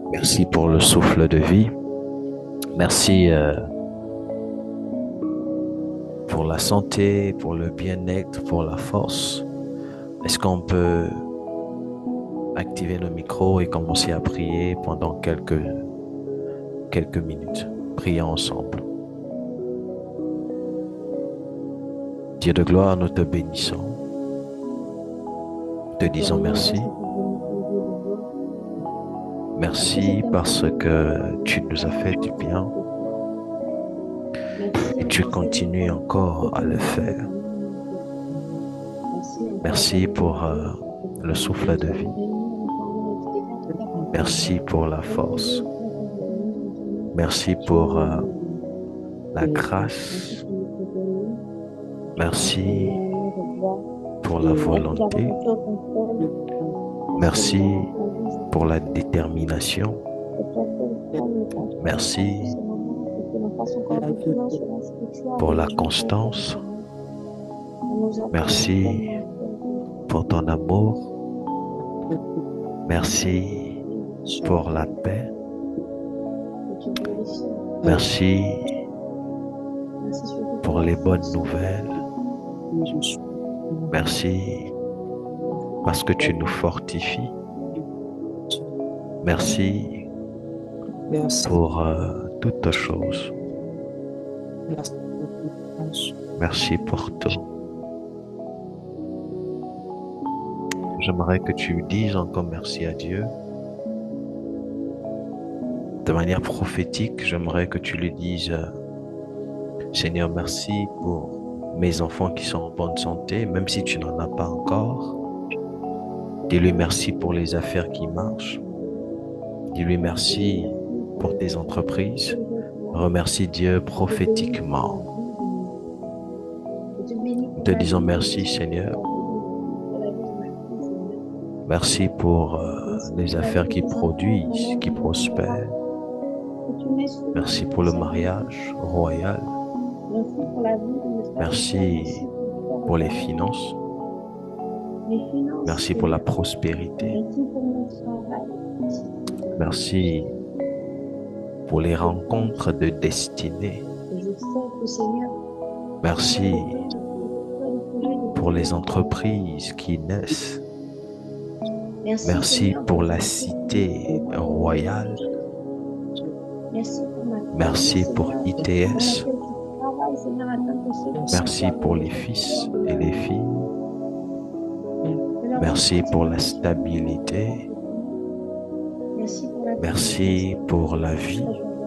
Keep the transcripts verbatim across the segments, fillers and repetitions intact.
Merci pour le souffle de vie. Merci euh, pour la santé, pour le bien-être, pour la force. Est-ce qu'on peut activer nos micros et commencer à prier pendant quelques, quelques minutes? Prions ensemble. Dieu de gloire, nous te bénissons. Nous te disons merci. Merci parce que tu nous as fait du bien et tu continues encore à le faire. Merci pour euh, le souffle de vie. Merci pour la force. Merci pour euh, la grâce. Merci pour la volonté. Merci pour la détermination. Merci pour la constance. Merci pour ton amour. Merci pour la paix. Merci pour les bonnes nouvelles. Merci parce que tu nous fortifies. Merci pour euh, toutes choses. Merci pour tout. J'aimerais que tu dises encore merci à Dieu. De manière prophétique, j'aimerais que tu lui dises euh, Seigneur, merci pour mes enfants qui sont en bonne santé, même si tu n'en as pas encore. Dis-lui merci pour les affaires qui marchent. Dis-lui merci pour tes entreprises. Remercie Dieu prophétiquement. Nous te disons merci Seigneur. Merci pour euh, les affaires qui produisent, qui prospèrent. Merci pour le mariage royal. Merci pour les finances. Merci pour la prospérité. Merci pour les rencontres de destinée. Merci pour les entreprises qui naissent. Merci pour la cité royale. Merci pour I T S. Merci pour les fils et les filles. Merci pour la stabilité. Merci pour la vie.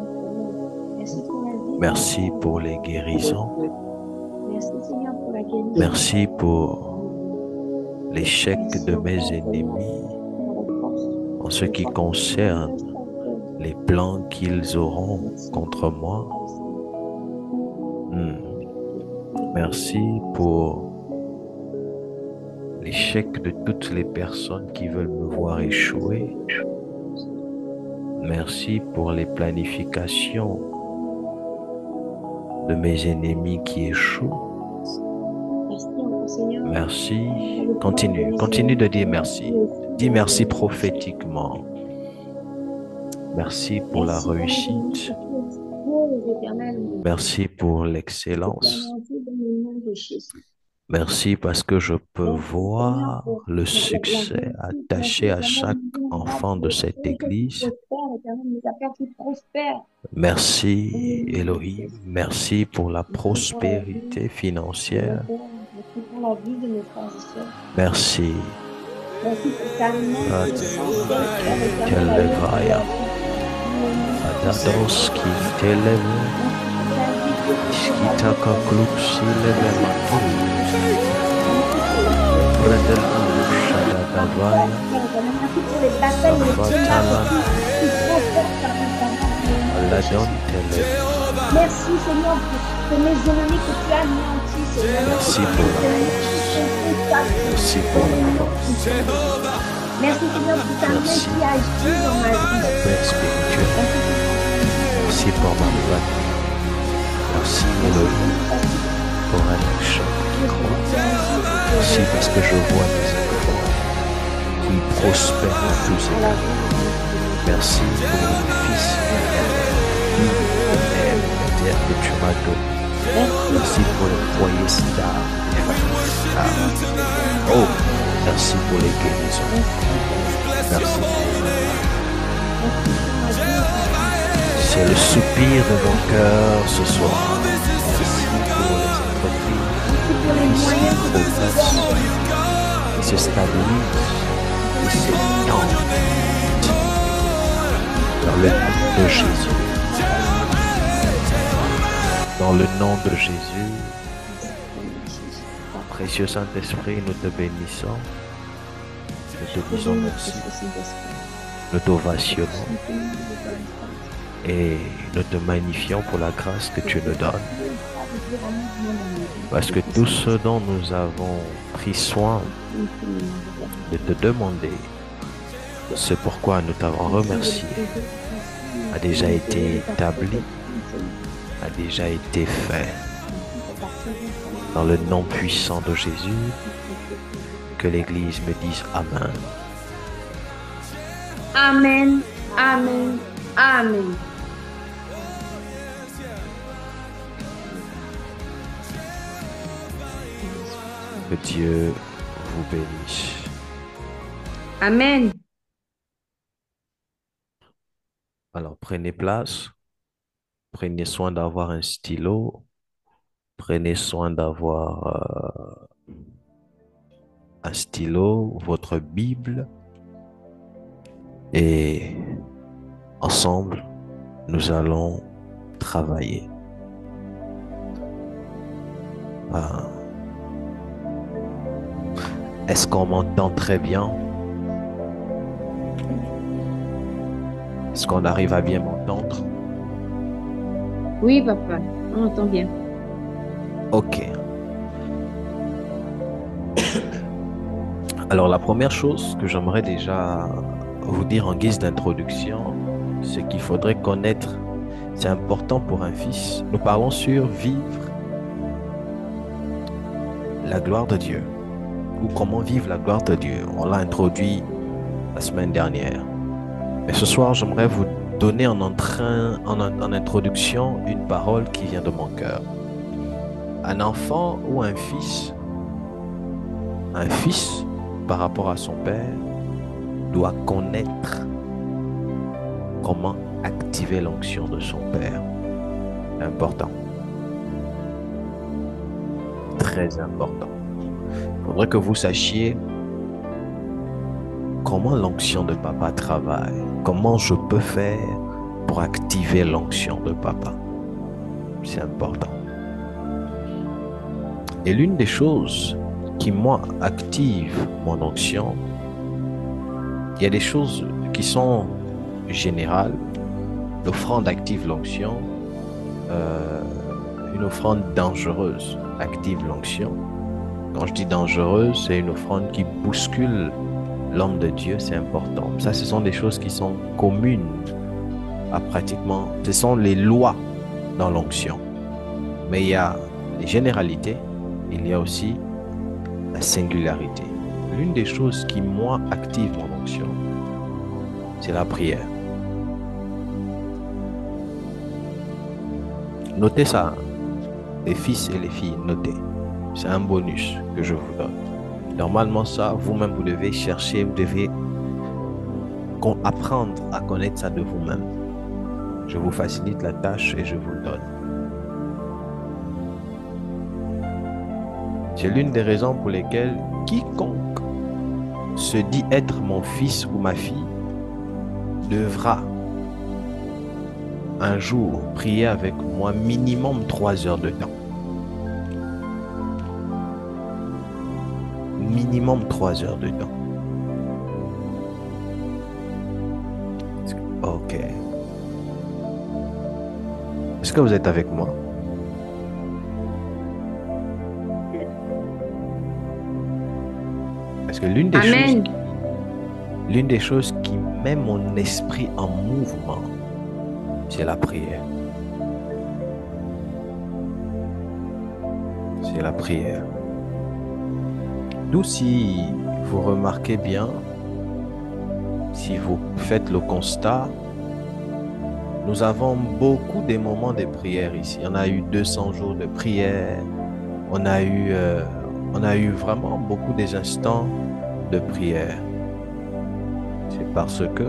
Merci pour les guérisons. Merci pour l'échec de mes ennemis en ce qui concerne les plans qu'ils auront contre moi. Hmm. Merci pour l'échec de toutes les personnes qui veulent me voir échouer. Merci pour les planifications de mes ennemis qui échouent. Merci. Continue, continue de dire merci. Dis merci prophétiquement. Merci pour la réussite. Merci pour l'excellence. Merci parce que je peux voir le succès attaché à chaque enfant de cette église. Merci Elohim. Merci pour la prospérité financière. Merci. Adados qui t'élève, Skitaka Kluxi Levematum, Redel Shada Davaya, Safatala, Aladon Tele. Merci Seigneur pour mes ennemis que tu as anéantis, Seigneur. Merci pour la force. Merci pour la force. Merci Seigneur pour ta main qui agit dans ma vie. La paix spirituelle. Merci pour ma famille. Merci Elohim pour un action qui croit. Merci parce que je vois des enfants qui prospèrent en tous égards. Merci pour le Fils éternel, vie éternelle, éternelle que tu m'as donné. Merci, Merci pour le foyer stable et famille stable. Oh, merci pour les guérisons. Merci. C'est le soupir de mon cœur ce soir. Merci pour les entreprises pour les qui moyens que tu nous progressent, donnes. qui se stabilisent, qui s'étendent dans le nom de Jésus. Dans le nom de Jésus, précieux Saint-Esprit, nous te bénissons. Nous te disons merci. Nous t'ovationnons et nous te magnifions pour la grâce que tu nous donnes. Parce que tout ce dont nous avons pris soin de te demander, c'est pourquoi nous t'avons remercié, a déjà été établi, a déjà été fait. Dans le nom puissant de Jésus, que l'Église me dise Amen. Amen, amen, amen. Que Dieu vous bénisse. Amen. Alors prenez place, prenez soin d'avoir un stylo, prenez soin d'avoir euh, un stylo, votre Bible, et ensemble, nous allons travailler. Ah. Est-ce qu'on m'entend très bien? Est-ce qu'on arrive à bien m'entendre? Oui, papa, on entend bien. Ok. Alors, la première chose que j'aimerais déjà vous dire en guise d'introduction, c'est qu'il faudrait connaître, c'est important pour un fils. Nous parlons sur vivre la gloire de Dieu, ou comment vivre la gloire de Dieu. On l'a introduit la semaine dernière. Mais ce soir, j'aimerais vous donner en, entrain, en, en introduction une parole qui vient de mon cœur. Un enfant ou un fils, un fils par rapport à son père, doit connaître comment activer l'onction de son père. Important. Très important. Il faudrait que vous sachiez comment l'onction de papa travaille. Comment je peux faire pour activer l'onction de papa. C'est important. Et l'une des choses qui, moi, active mon onction, il y a des choses qui sont générales. L'offrande active l'onction. Euh, une offrande dangereuse active l'onction. Quand je dis dangereuse, c'est une offrande qui bouscule l'homme de Dieu, c'est important. Ça, ce sont des choses qui sont communes à pratiquement... Ce sont les lois dans l'onction. Mais il y a les généralités, il y a aussi la singularité. L'une des choses qui, moi, active mon onction, c'est la prière. Notez ça, les fils et les filles, notez. C'est un bonus que je vous donne. Normalement, ça, vous-même, vous devez chercher, vous devez apprendre à connaître ça de vous-même. Je vous facilite la tâche et je vous le donne. C'est l'une des raisons pour lesquelles quiconque se dit être mon fils ou ma fille devra un jour prier avec moi minimum trois heures de temps. Minimum trois heures de temps. Ok. Est-ce que vous êtes avec moi? Parce que l'une des Amen. choses, l'une des choses qui met mon esprit en mouvement, c'est la prière. C'est la prière. D'où si vous remarquez bien, si vous faites le constat, nous avons beaucoup de moments de prière ici. On a eu deux cents jours de prière. On a eu, euh, on a eu vraiment beaucoup des instants de prière. C'est parce que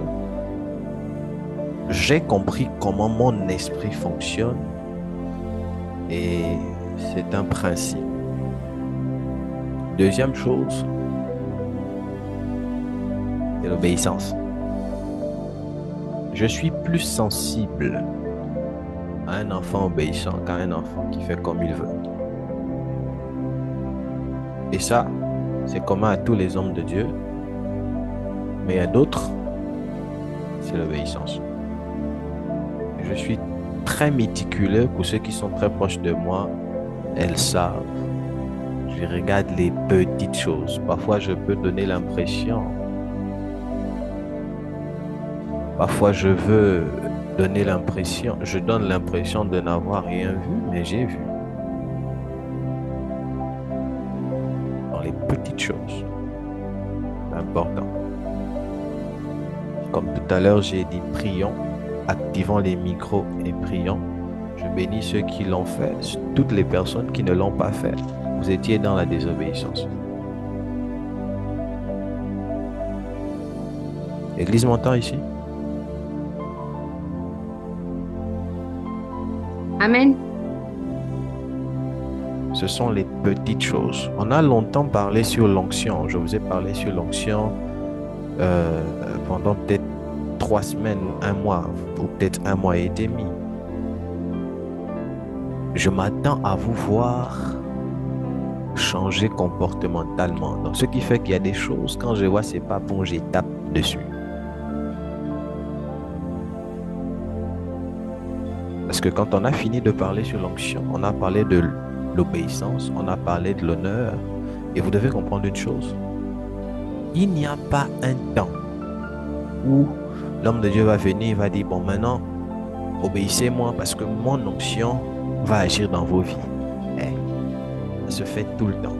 j'ai compris comment mon esprit fonctionne et c'est un principe. Deuxième chose, c'est l'obéissance. Je suis plus sensible à un enfant obéissant qu'à un enfant qui fait comme il veut. Et ça, c'est commun à tous les hommes de Dieu, mais à d'autres, c'est l'obéissance. Je suis très méticuleux. Pour ceux qui sont très proches de moi, elles savent. Je regarde les petites choses. Parfois, je peux donner l'impression. Parfois, je veux donner l'impression. Je donne l'impression de n'avoir rien vu, mais j'ai vu. Dans les petites choses. Important. Comme tout à l'heure, j'ai dit prions. Activons les micros et prions. Je bénis ceux qui l'ont fait, toutes les personnes qui ne l'ont pas fait. Vous étiez dans la désobéissance. L'église m'entend ici? Amen. Ce sont les petites choses. On a longtemps parlé sur l'onction. Je vous ai parlé sur l'onction euh, pendant peut-être trois semaines ou un mois, ou peut-être un mois et demi. Je m'attends à vous voir changer comportementalement. Donc, ce qui fait qu'il y a des choses, quand je vois c'est pas bon, je tape dessus. Parce que quand on a fini de parler sur l'onction, on a parlé de l'obéissance, on a parlé de l'honneur. Et vous devez comprendre une chose. Il n'y a pas un temps où l'homme de Dieu va venir, il va dire, bon, maintenant, obéissez-moi parce que mon onction va agir dans vos vies. Eh, ça se fait tout le temps.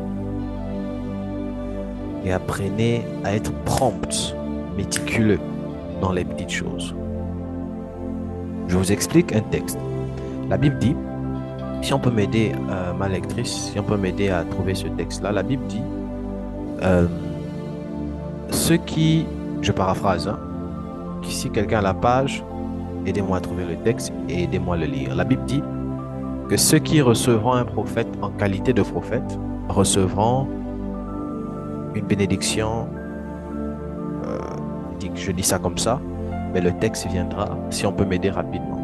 Et apprenez à être prompt, méticuleux dans les petites choses. Je vous explique un texte. La Bible dit, si on peut m'aider, euh, ma lectrice, si on peut m'aider à trouver ce texte-là, la Bible dit, euh, ceux qui, je paraphrase, hein, si quelqu'un a la page, aidez-moi à trouver le texte et aidez-moi à le lire. La Bible dit que ceux qui recevront un prophète en qualité de prophète recevront une bénédiction. Euh, je dis ça comme ça, mais le texte viendra si on peut m'aider rapidement.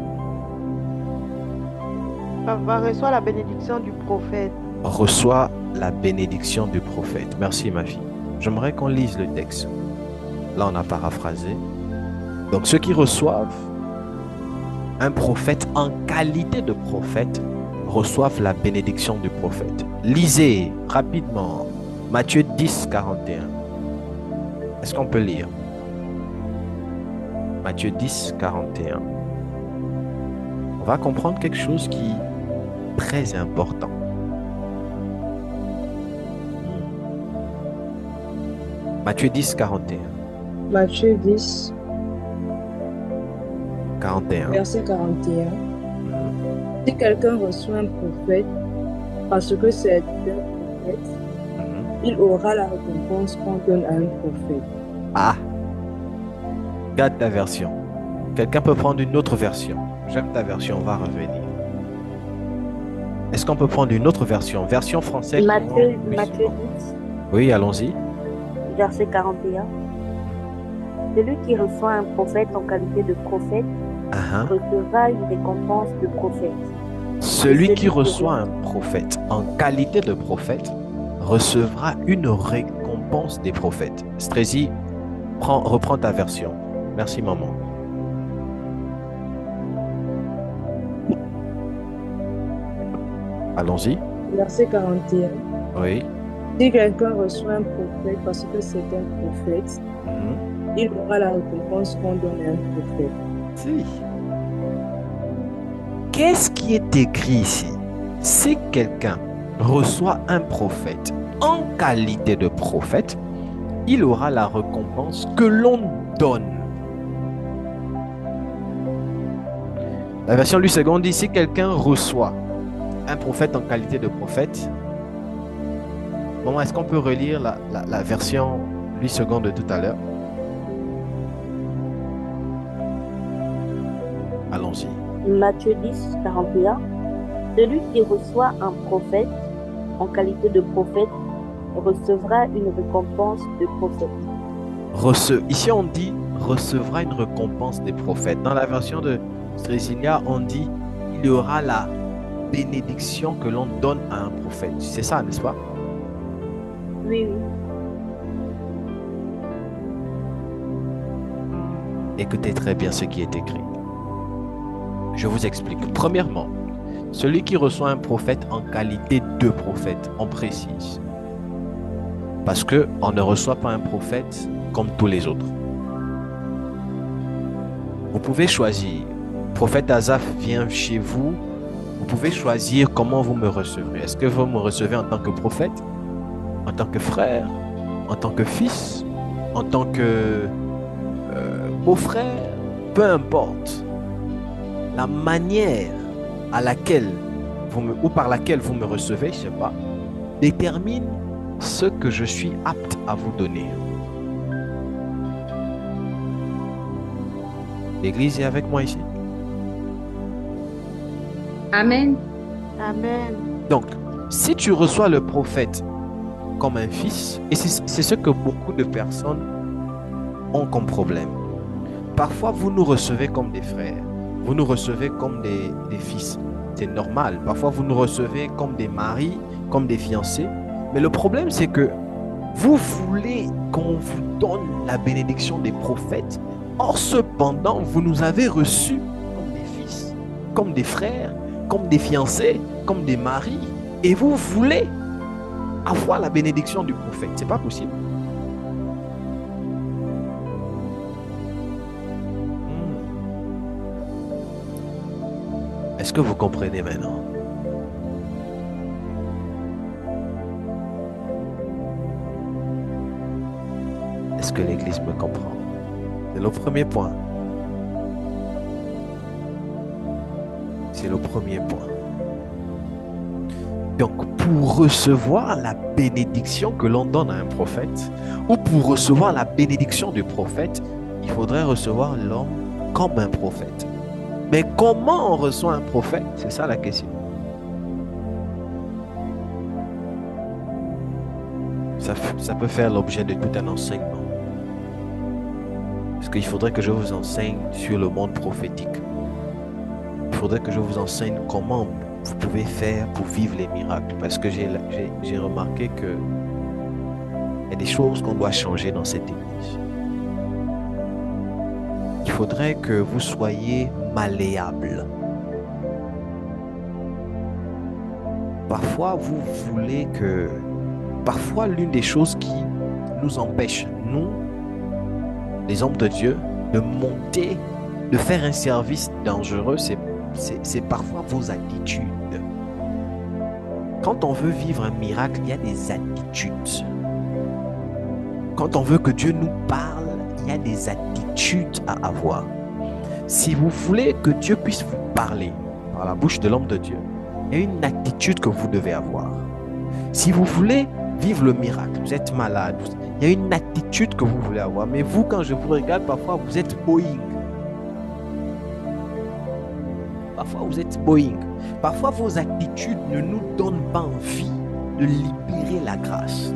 Va reçoit la bénédiction du prophète. Reçoit la bénédiction du prophète. Merci ma fille. J'aimerais qu'on lise le texte. Là, on a paraphrasé. Donc, ceux qui reçoivent un prophète en qualité de prophète reçoivent la bénédiction du prophète. Lisez rapidement Matthieu dix, quarante et un. Est-ce qu'on peut lire? Matthieu dix, quarante et un. On va comprendre quelque chose qui est très important. Matthieu dix, quarante et un. Matthieu dix, quarante et un. verset quarante et un. Si quelqu'un reçoit un prophète, parce que c'est un prophète, Mhm. il aura la récompense qu'on donne à un prophète. Ah, garde ta version. Quelqu'un peut prendre une autre version. J'aime ta version, on va revenir. Est-ce qu'on peut prendre une autre version? Version française? Matthieu, Oui, Matthieu bon. dix, Oui, allons-y. verset quarante et un. Celui qui reçoit un prophète en qualité de prophète Uh-huh. recevra une récompense de prophète. Celui Celui qui qui reçoit re- un prophète en qualité de prophète recevra une récompense des prophètes. Strézy, prends, reprends ta version. Merci, maman. Allons-y. Verset quarante et un. Oui. Si quelqu'un reçoit un prophète parce que c'est un prophète, Mhm. il aura la récompense qu'on donne à un prophète. Si. Qu'est-ce qui est écrit ici? Si quelqu'un reçoit un prophète en qualité de prophète, il aura la récompense que l'on donne. La version Louis deux dit, si quelqu'un reçoit un prophète en qualité de prophète, bon, est-ce qu'on peut relire la, la, la version Louis deux de tout à l'heure? Allons-y. Matthieu dix, quarante et un. Celui qui reçoit un prophète en qualité de prophète recevra une récompense de prophète. Rece... Ici, on dit recevra une récompense des prophètes. Dans la version de Stresilia, on dit il y aura la bénédiction que l'on donne à un prophète. C'est ça, n'est-ce pas? Oui, oui. Écoutez très bien ce qui est écrit. Je vous explique. Premièrement, celui qui reçoit un prophète en qualité de prophète, on précise. Parce qu'on ne reçoit pas un prophète comme tous les autres. Vous pouvez choisir. Prophète Asaph vient chez vous. Vous pouvez choisir comment vous me recevrez. Est-ce que vous me recevez en tant que prophète, en tant que frère, en tant que fils, en tant que euh, beau-frère? Peu importe. La manière à laquelle vous me, ou par laquelle vous me recevez, je ne sais pas, détermine ce que je suis apte à vous donner. L'Église est avec moi ici. Amen. Amen. Donc, si tu reçois le prophète comme un fils, et c'est ce que beaucoup de personnes ont comme problème. Parfois, vous nous recevez comme des frères. Vous nous recevez comme des, des fils. C'est normal. Parfois, vous nous recevez comme des maris, comme des fiancés. Mais le problème, c'est que vous voulez qu'on vous donne la bénédiction des prophètes. Or, cependant, vous nous avez reçus comme des fils, comme des frères, comme des fiancés, comme des maris. Et vous voulez avoir la bénédiction du prophète. Ce n'est pas possible. Est-ce que vous comprenez maintenant? Est-ce que l'Église me comprend? C'est le premier point. C'est le premier point. Donc, pour recevoir la bénédiction que l'on donne à un prophète, ou pour recevoir la bénédiction du prophète, il faudrait recevoir l'homme comme un prophète. Mais comment on reçoit un prophète? C'est ça la question. Ça, ça peut faire l'objet de tout un enseignement. Parce qu'il faudrait que je vous enseigne sur le monde prophétique. Il faudrait que je vous enseigne comment vous pouvez faire pour vivre les miracles. Parce que j'ai j'ai remarqué que il y a des choses qu'on doit changer dans cette église. Il faudrait que vous soyez malléable. Parfois, vous voulez que... Parfois, l'une des choses qui nous empêche, nous, les hommes de Dieu, de monter, de faire un service dangereux, c'est parfois vos attitudes. Quand on veut vivre un miracle, il y a des attitudes. Quand on veut que Dieu nous parle, il y a des attitudes à avoir. Si vous voulez que Dieu puisse vous parler par la bouche de l'homme de Dieu, il y a une attitude que vous devez avoir. Si vous voulez vivre le miracle, vous êtes malade, il y a une attitude que vous voulez avoir. Mais vous, quand je vous regarde, parfois vous êtes Boeing. Parfois vous êtes Boeing. Parfois vos attitudes ne nous donnent pas envie de libérer la grâce.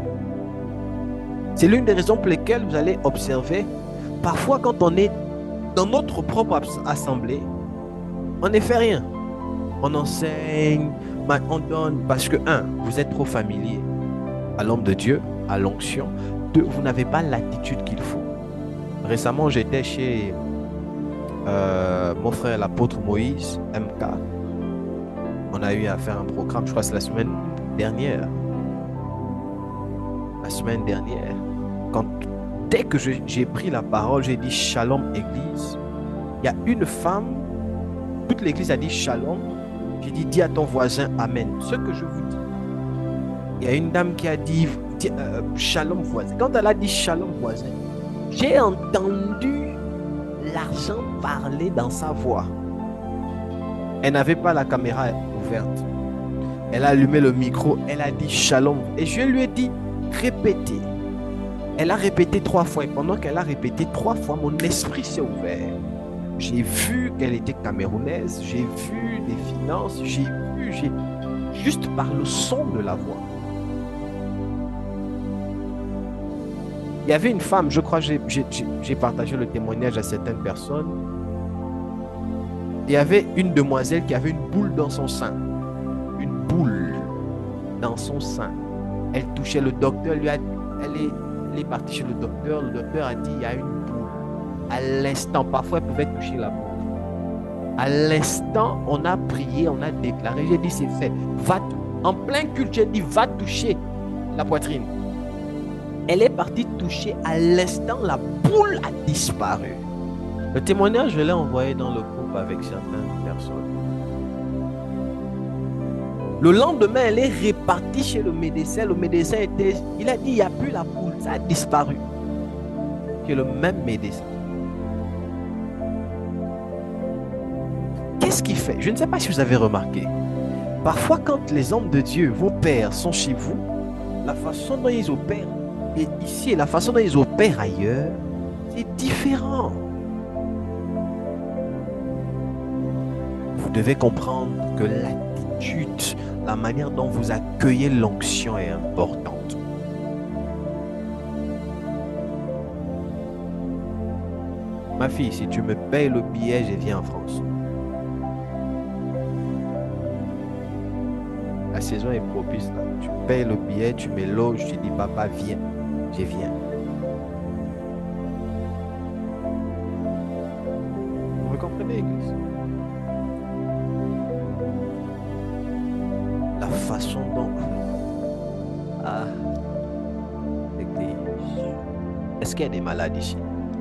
C'est l'une des raisons pour lesquelles vous allez observer, parfois quand on est dans notre propre assemblée, on ne fait rien. On enseigne, on donne, parce que, un, vous êtes trop familier à l'homme de Dieu, à l'onction. Deux, vous n'avez pas l'attitude qu'il faut. Récemment, j'étais chez euh, mon frère l'apôtre Moïse, M K. On a eu à faire un programme, je crois que c'est la semaine dernière. La semaine dernière. Quand, dès que j'ai pris la parole, j'ai dit Shalom Église. Il y a une femme, toute l'église a dit Shalom. J'ai dit, dis à ton voisin Amen. Ce que je vous dis. Il y a une dame qui a dit, dit, euh, Shalom voisin. Quand elle a dit Shalom voisin, J'ai entendu l'argent parler dans sa voix. Elle n'avait pas la caméra ouverte. Elle a allumé le micro, elle a dit shalom. Et je lui ai dit, répétez. Elle a répété trois fois. Et pendant qu'elle a répété trois fois, mon esprit s'est ouvert. J'ai vu qu'elle était camerounaise, j'ai vu des finances, j'ai vu, j'ai juste par le son de la voix. Il y avait une femme, je crois que j'ai, j'ai, j'ai partagé le témoignage à certaines personnes. Il y avait une demoiselle qui avait une boule dans son sein. Une boule dans son sein. Elle touchait le docteur, lui a, elle, est, elle est partie chez le docteur. Le docteur a dit il y a une boule. À l'instant, parfois elle pouvait toucher la boule. À l'instant, on a prié, on a déclaré. J'ai dit c'est fait. Va, en plein culte, j'ai dit va toucher la poitrine. Elle est partie toucher. À l'instant, la boule a disparu. Le témoignage, je l'ai envoyé dans le groupe avec certaines personnes. Le lendemain, elle est repartie chez le médecin. Le médecin était, il a dit, il n'y a plus la boule, ça a disparu. C'est le même médecin. Qu'est-ce qu'il fait? Je ne sais pas si vous avez remarqué. Parfois, quand les hommes de Dieu, vos pères, sont chez vous, la façon dont ils opèrent, et ici, et la façon dont ils opèrent ailleurs, c'est différent. Vous devez comprendre que l'attitude, la manière dont vous accueillez l'onction est importante. Ma fille, si tu me payes le billet, je viens en France. La saison est propice là. Tu payes le billet, tu me loges, tu dis papa viens, je viens. Vous me comprenez, église? La façon dont... Ah, église. Est-ce qu'il y a des malades ici?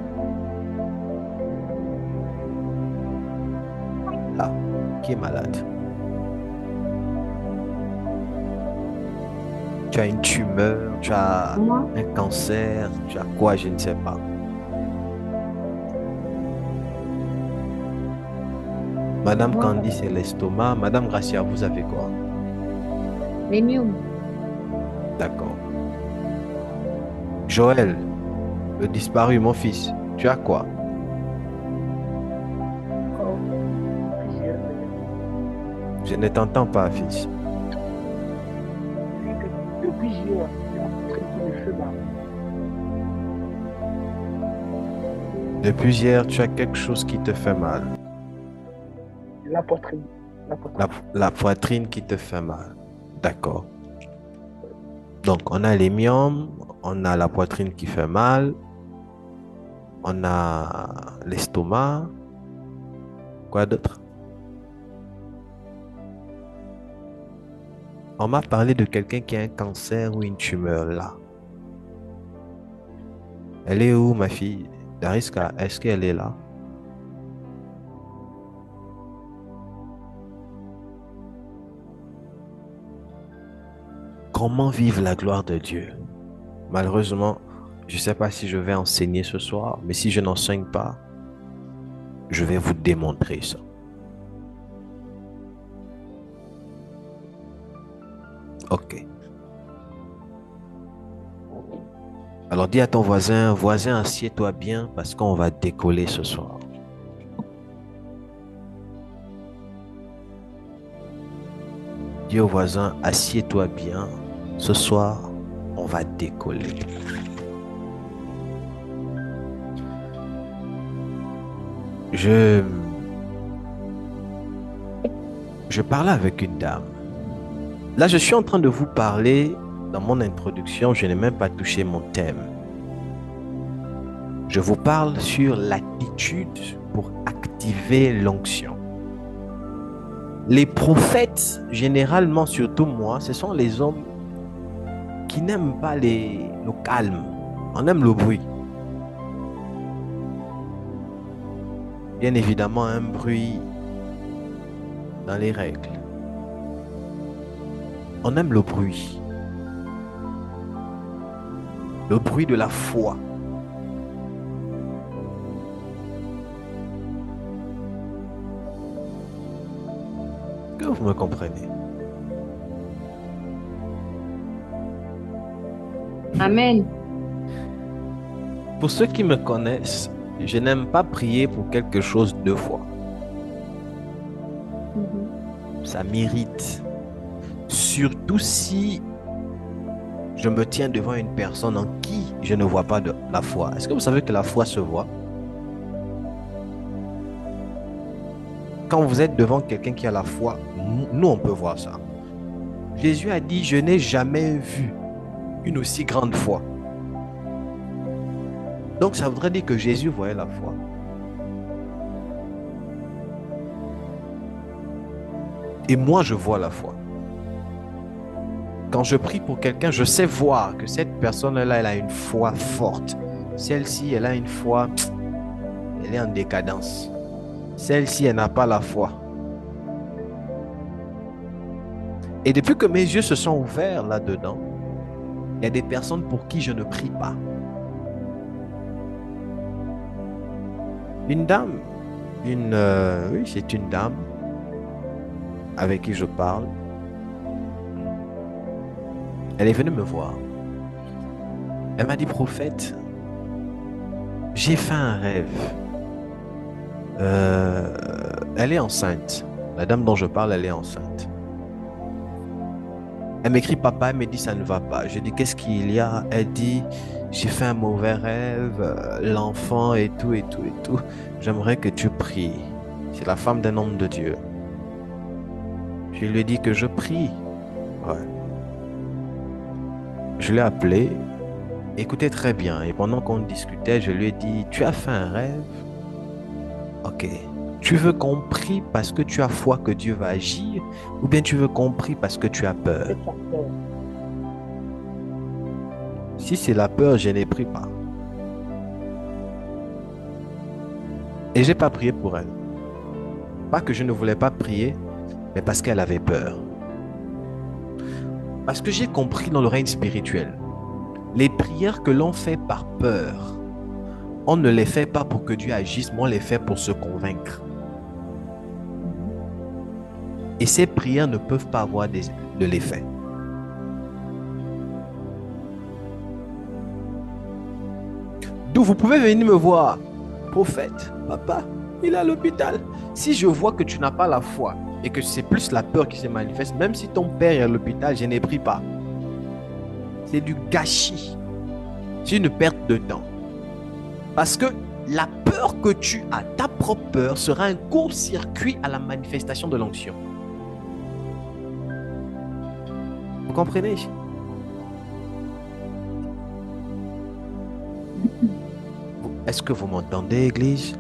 Là, qui est malade? Tu as une tumeur, tu as Moi, un cancer, tu as quoi, je ne sais pas. Madame Moi. Candy, c'est l'estomac. Madame Gracia, vous avez quoi? Lénium. D'accord. Joël, le disparu, mon fils, tu as quoi? Je ne t'entends pas, fils. Depuis hier, il y a un truc qui me fait mal. Depuis hier, tu as quelque chose qui te fait mal. La poitrine. La poitrine. La, la poitrine qui te fait mal. D'accord. Donc, on a les myomes, on a la poitrine qui fait mal, on a l'estomac. Quoi d'autre? On m'a parlé de quelqu'un qui a un cancer ou une tumeur là. Elle est où, ma fille? Dariska, est-ce qu'elle est là? Comment vivre la gloire de Dieu? Malheureusement, je ne sais pas si je vais enseigner ce soir, mais si je n'enseigne pas, je vais vous démontrer ça. Ok. Alors dis à ton voisin, voisin, assieds-toi bien parce qu'on va décoller ce soir. Dis au voisin, assieds-toi bien. Ce soir, on va décoller. Je... Je parlais avec une dame. Là, je suis en train de vous parler, dans mon introduction, je n'ai même pas touché mon thème. Je vous parle sur l'attitude pour activer l'onction. Les prophètes, généralement, surtout moi, ce sont les hommes qui n'aiment pas les, le calme. On aime le bruit. Bien évidemment, un bruit dans les règles. On aime le bruit. Le bruit de la foi. que vous me comprenez? Amen. Pour ceux qui me connaissent, je n'aime pas prier pour quelque chose deux fois. Mhm. Ça m'irrite. Surtout si je me tiens devant une personne en qui je ne vois pas de la foi. Est-ce que vous savez que la foi se voit? Quand vous êtes devant quelqu'un qui a la foi, nous on peut voir ça. Jésus a dit, je n'ai jamais vu une aussi grande foi. Donc ça voudrait dire que Jésus voyait la foi. Et moi je vois la foi. Quand je prie pour quelqu'un, je sais voir que cette personne-là, elle a une foi forte. Celle-ci, elle a une foi, elle est en décadence. Celle-ci, elle n'a pas la foi. Et depuis que mes yeux se sont ouverts là-dedans, il y a des personnes pour qui je ne prie pas. Une dame, une, euh, oui, c'est une dame avec qui je parle. Elle est venue me voir. Elle m'a dit, prophète, j'ai fait un rêve. Euh, elle est enceinte. La dame dont je parle, elle est enceinte. Elle m'écrit, papa, elle me dit, ça ne va pas. Je dis, qu'est-ce qu'il y a? Elle dit, j'ai fait un mauvais rêve, euh, l'enfant et tout, et tout, et tout. J'aimerais que tu pries. C'est la femme d'un homme de Dieu. Je lui ai dit que je prie. Ouais. Je l'ai appelé. Écoutez très bien. Et pendant qu'on discutait, je lui ai dit, tu as fait un rêve? Ok. Tu veux qu'on prie parce que tu as foi que Dieu va agir, ou bien tu veux qu'on prie parce que tu as peur? Si c'est la peur, je n'ai pris pas. Et je n'ai pas prié pour elle. Pas que je ne voulais pas prier, mais parce qu'elle avait peur. Parce que j'ai compris dans le règne spirituel, les prières que l'on fait par peur, on ne les fait pas pour que Dieu agisse, mais on les fait pour se convaincre. Et ces prières ne peuvent pas avoir des, de l'effet. D'où vous pouvez venir me voir, prophète, papa, il est à l'hôpital. Si je vois que tu n'as pas la foi et que c'est plus la peur qui se manifeste, même si ton père est à l'hôpital, je n'ai pris pas. C'est du gâchis. C'est une perte de temps. Parce que la peur que tu as, ta propre peur, sera un court-circuit à la manifestation de l'onction. Vous comprenez? Est-ce que vous m'entendez, Église?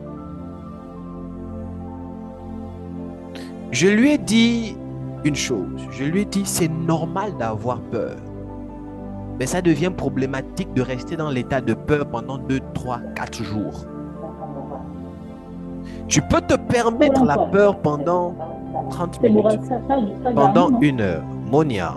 Je lui ai dit une chose. Je lui ai dit, c'est normal d'avoir peur. Mais ça devient problématique de rester dans l'état de peur pendant deux, trois, quatre jours. Tu peux te permettre la peur pendant trente minutes, pendant une heure. Monia,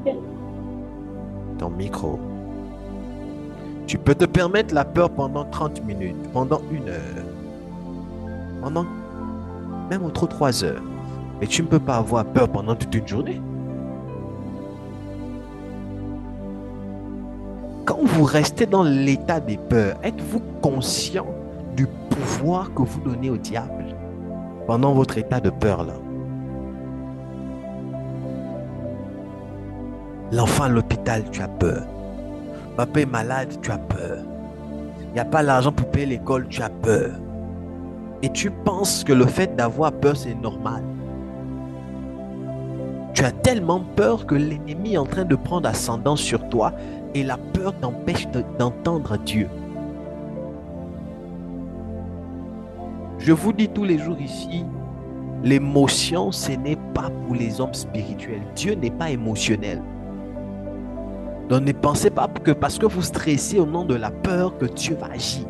ton micro. Tu peux te permettre la peur pendant trente minutes, pendant une heure, pendant même au trop trois heures. Mais tu ne peux pas avoir peur pendant toute une journée. Quand vous restez dans l'état des peurs, êtes-vous conscient du pouvoir que vous donnez au diable pendant votre état de peur là? L'enfant à l'hôpital, tu as peur. Papa est malade, tu as peur. Il n'y a pas l'argent pour payer l'école, tu as peur. Et tu penses que le fait d'avoir peur, c'est normal. Tu as tellement peur que l'ennemi est en train de prendre ascendant sur toi et la peur t'empêche d'entendre Dieu. Je vous dis tous les jours ici, l'émotion, ce n'est pas pour les hommes spirituels. Dieu n'est pas émotionnel. Donc ne pensez pas que parce que vous stressez au nom de la peur que Dieu va agir.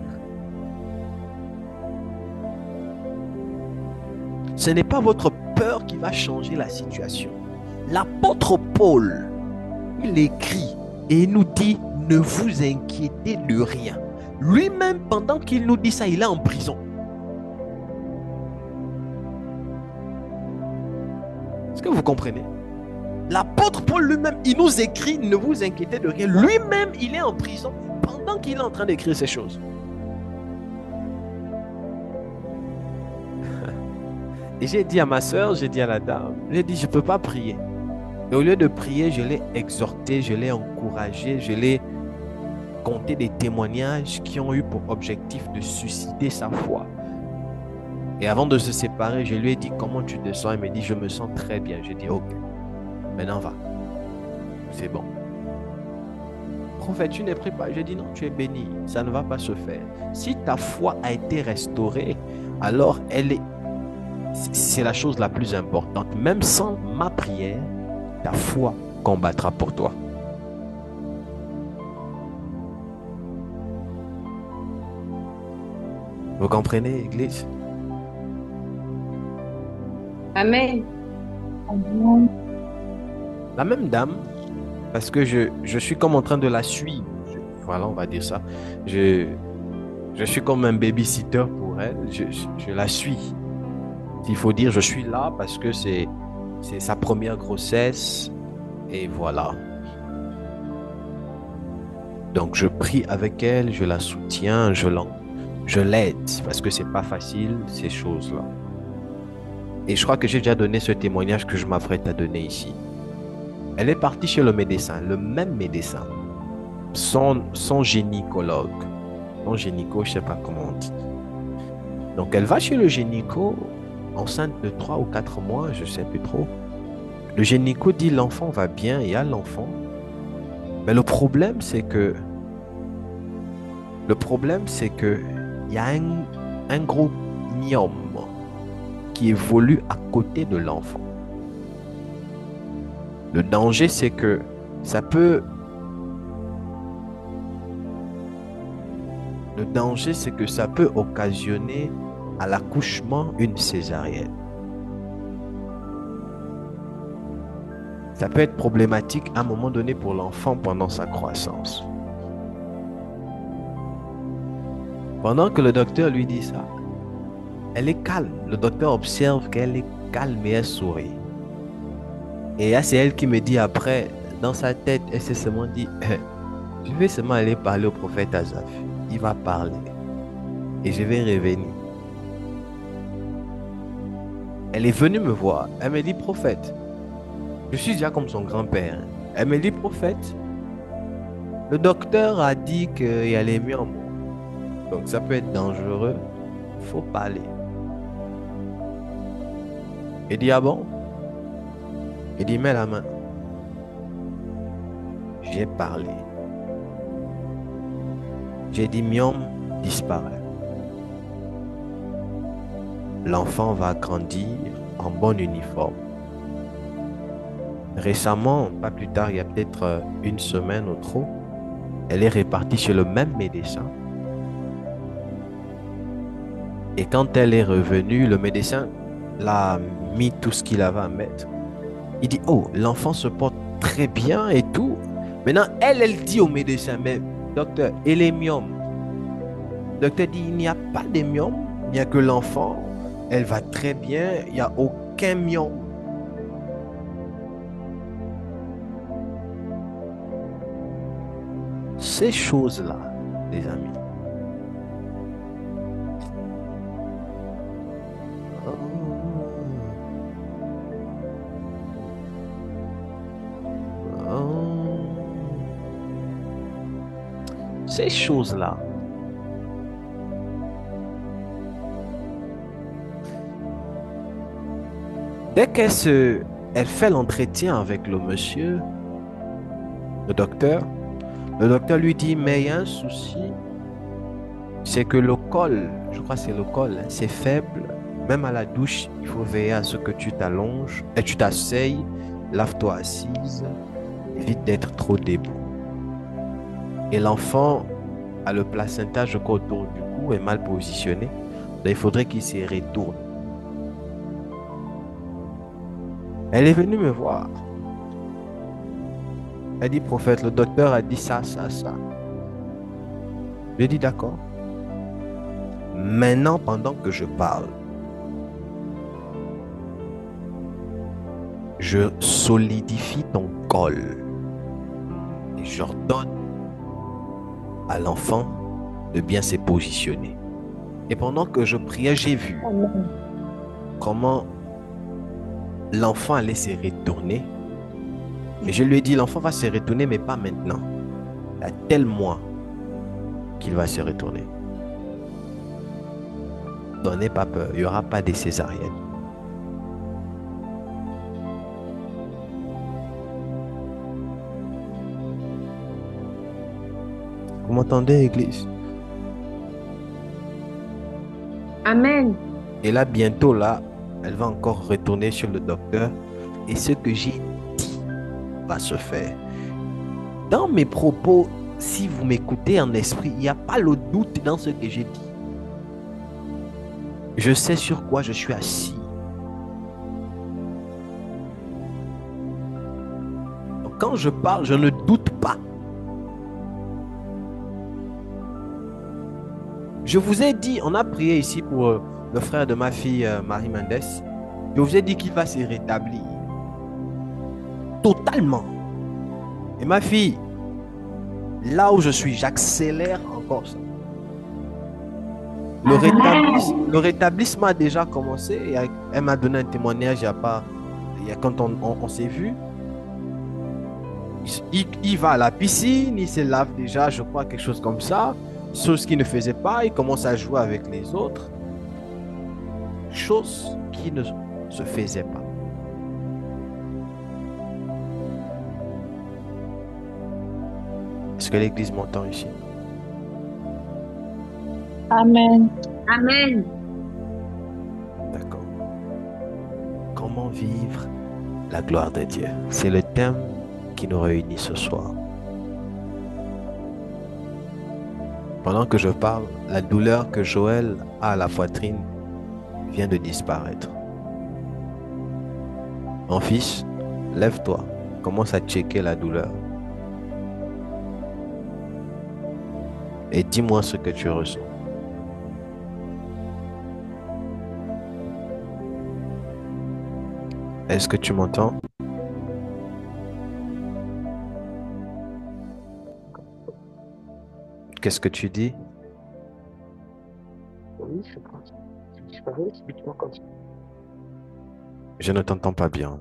Ce n'est pas votre peur qui va changer la situation. L'apôtre Paul, il écrit et il nous dit, ne vous inquiétez de rien. Lui-même, pendant qu'il nous dit ça, il est en prison. Est-ce que vous comprenez? L'apôtre Paul lui-même, il nous écrit, ne vous inquiétez de rien. Lui-même, il est en prison pendant qu'il est en train d'écrire ces choses. Et j'ai dit à ma soeur, j'ai dit à la dame, j'ai dit, je ne peux pas prier. Et au lieu de prier, je l'ai exhorté, je l'ai encouragé, je l'ai conté des témoignages qui ont eu pour objectif de susciter sa foi. Et avant de se séparer, je lui ai dit, comment tu te sens? Il m'a dit, je me sens très bien. J'ai dit, ok, maintenant va. C'est bon. Prophète, tu n'es pris pas. J'ai dit, non, tu es béni. Ça ne va pas se faire. Si ta foi a été restaurée, alors elle est, c'est la chose la plus importante. Même sans ma prière, ta foi combattra pour toi. Vous comprenez, Église? Amen. La même dame, parce que je, je suis comme en train de la suivre. Je- voilà, on va dire ça. Je, je suis comme un babysitter pour elle. Je, je, je la suis. Il faut dire, je suis là parce que c'est, c'est sa première grossesse. Et voilà. Donc, je prie avec elle, je la soutiens, je l'en, je l'aide parce que c'est pas facile, ces choses-là. Et je crois que j'ai déjà donné ce témoignage que je m'apprête à donner ici. Elle est partie chez le médecin, le même médecin, son, son gynécologue. Son gynéco, je ne sais pas comment on dit. Donc, elle va chez le gynéco, enceinte de trois ou quatre mois, je ne sais plus trop. Le gynéco dit l'enfant va bien, il y a l'enfant. Mais le problème, c'est que le problème, c'est que il y a un, un gros myome qui évolue à côté de l'enfant. Le danger, c'est que ça peut... Le danger, c'est que ça peut occasionner à l'accouchement une césarienne. Ça peut être problématique à un moment donné pour l'enfant pendant sa croissance. Pendant que le docteur lui dit ça, elle est calme. Le docteur observe qu'elle est calme et elle sourit. Et là, c'est elle qui me dit après, dans sa tête, elle s'est seulement dit, je vais seulement aller parler au prophète Azaf. Il va parler. Et je vais revenir. Elle est venue me voir. Elle me dit, prophète, je suis déjà comme son grand-père. Elle me dit, prophète, le docteur a dit qu'il y a les myomes. Donc ça peut être dangereux. Il faut parler. Il dit, ah bon? Il dit, mets la main. J'ai parlé. J'ai dit, myome disparaît. L'enfant va grandir en bon uniforme. Récemment, pas plus tard, il y a peut-être une semaine ou trop, elle est repartie chez le même médecin. Et quand elle est revenue, le médecin l'a mis tout ce qu'il avait à mettre. Il dit, oh, l'enfant se porte très bien et tout. Maintenant, elle, elle dit au médecin, mais docteur, et les myomes? Le docteur dit, il n'y a pas de myomes, il n'y a que l'enfant. Elle va très bien, il n'y a aucun myome. Ces choses-là, les amis, ces choses-là, dès qu'elle se, elle fait l'entretien avec le monsieur, le docteur, le docteur lui dit, mais il y a un souci, c'est que le col, je crois que c'est le col, hein, c'est faible. Même à la douche, il faut veiller à ce que tu t'allonges, et tu t'asseyes, lave-toi assise, évite d'être trop debout. Et l'enfant a le placenta, je crois, autour du cou, est mal positionné. Donc il faudrait qu'il se retourne. Elle est venue me voir. Elle dit, prophète, le docteur a dit ça, ça, ça. J'ai dit, d'accord. Maintenant, pendant que je parle, Je solidifie ton col et j'ordonne à l'enfant de bien se positionner. Et pendant que je priais, j'ai vu Amen. comment l'enfant allait se retourner. Et je lui ai dit, l'enfant va se retourner, mais pas maintenant. Il y a tel mois qu'il va se retourner. N'ayez pas peur, il n'y aura pas de césarienne. Vous m'entendez, Église? Amen. Et là, bientôt, là, elle va encore retourner sur le docteur. Et ce que j'ai dit va se faire. Dans mes propos, si vous m'écoutez en esprit, il n'y a pas le doute dans ce que j'ai dit. Je sais sur quoi je suis assis. Donc, quand je parle, je ne doute pas. Je vous ai dit, on a prié ici pour euh, le frère de ma fille, euh, Marie Mendes. Je vous ai dit qu'il va se rétablir. Totalement. Et ma fille, là où je suis, j'accélère encore ça. Le, rétablis, le rétablissement a déjà commencé. Et elle m'a donné un témoignage il y a pas, il y a, quand on, on, on s'est vu. Il, il va à la piscine, il se lave déjà, je crois, quelque chose comme ça. Chose qu'il ne faisait pas, il commence à jouer avec les autres. Chose qui ne se faisait pas. Est-ce que l'Église m'entend ici? Amen. Amen. D'accord. Comment vivre la gloire de Dieu? C'est le thème qui nous réunit ce soir. Pendant que je parle, la douleur que Joël a à la poitrine vient de disparaître. Mon fils, lève-toi. Commence à checker la douleur. Et dis-moi ce que tu ressens. Est-ce que tu m'entends? Qu'est-ce que tu dis? Oui, je pense. Je disparais subitement comme ça. Je ne t'entends pas bien.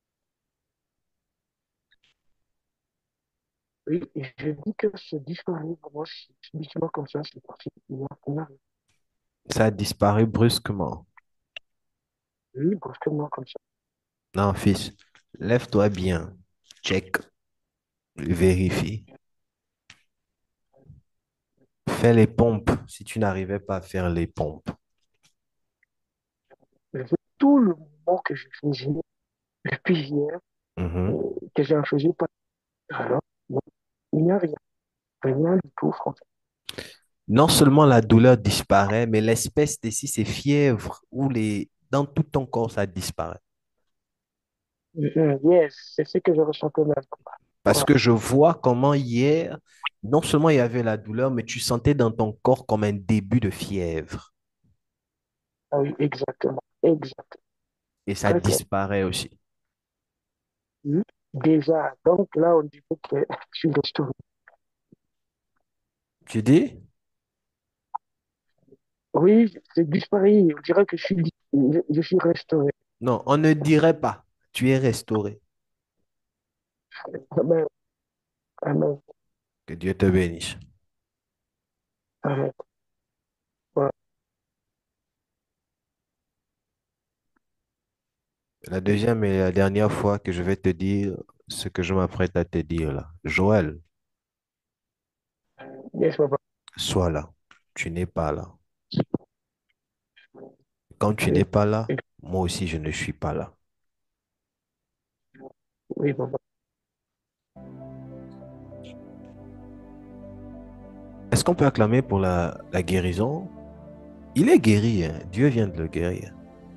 Oui, et je dis que ce disparait vraiment subitement comme ça, c'est parti. Il y a- il y a- Ça a disparu brusquement. Oui, brusquement comme ça. Non, fils, lève-toi bien. Check. Vérifie. Fais les pompes si tu n'arrivais pas à faire les pompes. Je fais tout le moment que je faisais depuis hier, Mhm. euh, que je ne faisais pas. Alors, non, il n'y a rien. Rien du tout, François. Non seulement la douleur disparaît, mais l'espèce de si c'est fièvre où les... dans tout ton corps, ça disparaît. Mhm, yes, c'est ce que je ressentais même. Parce Ouais. que je vois comment hier, non seulement il y avait la douleur, mais tu sentais dans ton corps comme un début de fièvre. Ah oui, exactement. Exactement. Et ça Très clair. disparaît aussi. Oui, déjà, donc là, on dit que je suis restauré. Tu dis? Oui, c'est disparu. On dirait que je suis, je, je suis restauré. Non, on ne dirait pas. Tu es restauré. Amen. Amen. Que Dieu te bénisse. Amen. Ouais. La deuxième et la dernière fois que je vais te dire ce que je m'apprête à te dire là. Joël, Yes, papa. sois là. Tu n'es pas là. Quand tu Oui, n'es pas là, moi aussi je ne suis pas là. oui, papa. Est-ce qu'on peut acclamer pour la, la guérison? Il est guéri, hein. Dieu vient de le guérir.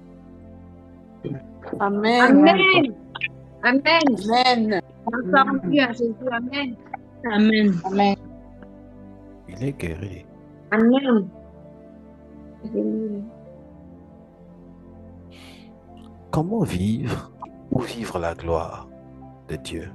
Amen. Amen. Amen. Amen. Encore plus à Jésus. Amen. Amen. Amen. Il est guéri. Amen. Comment vivre ou vivre la gloire de Dieu.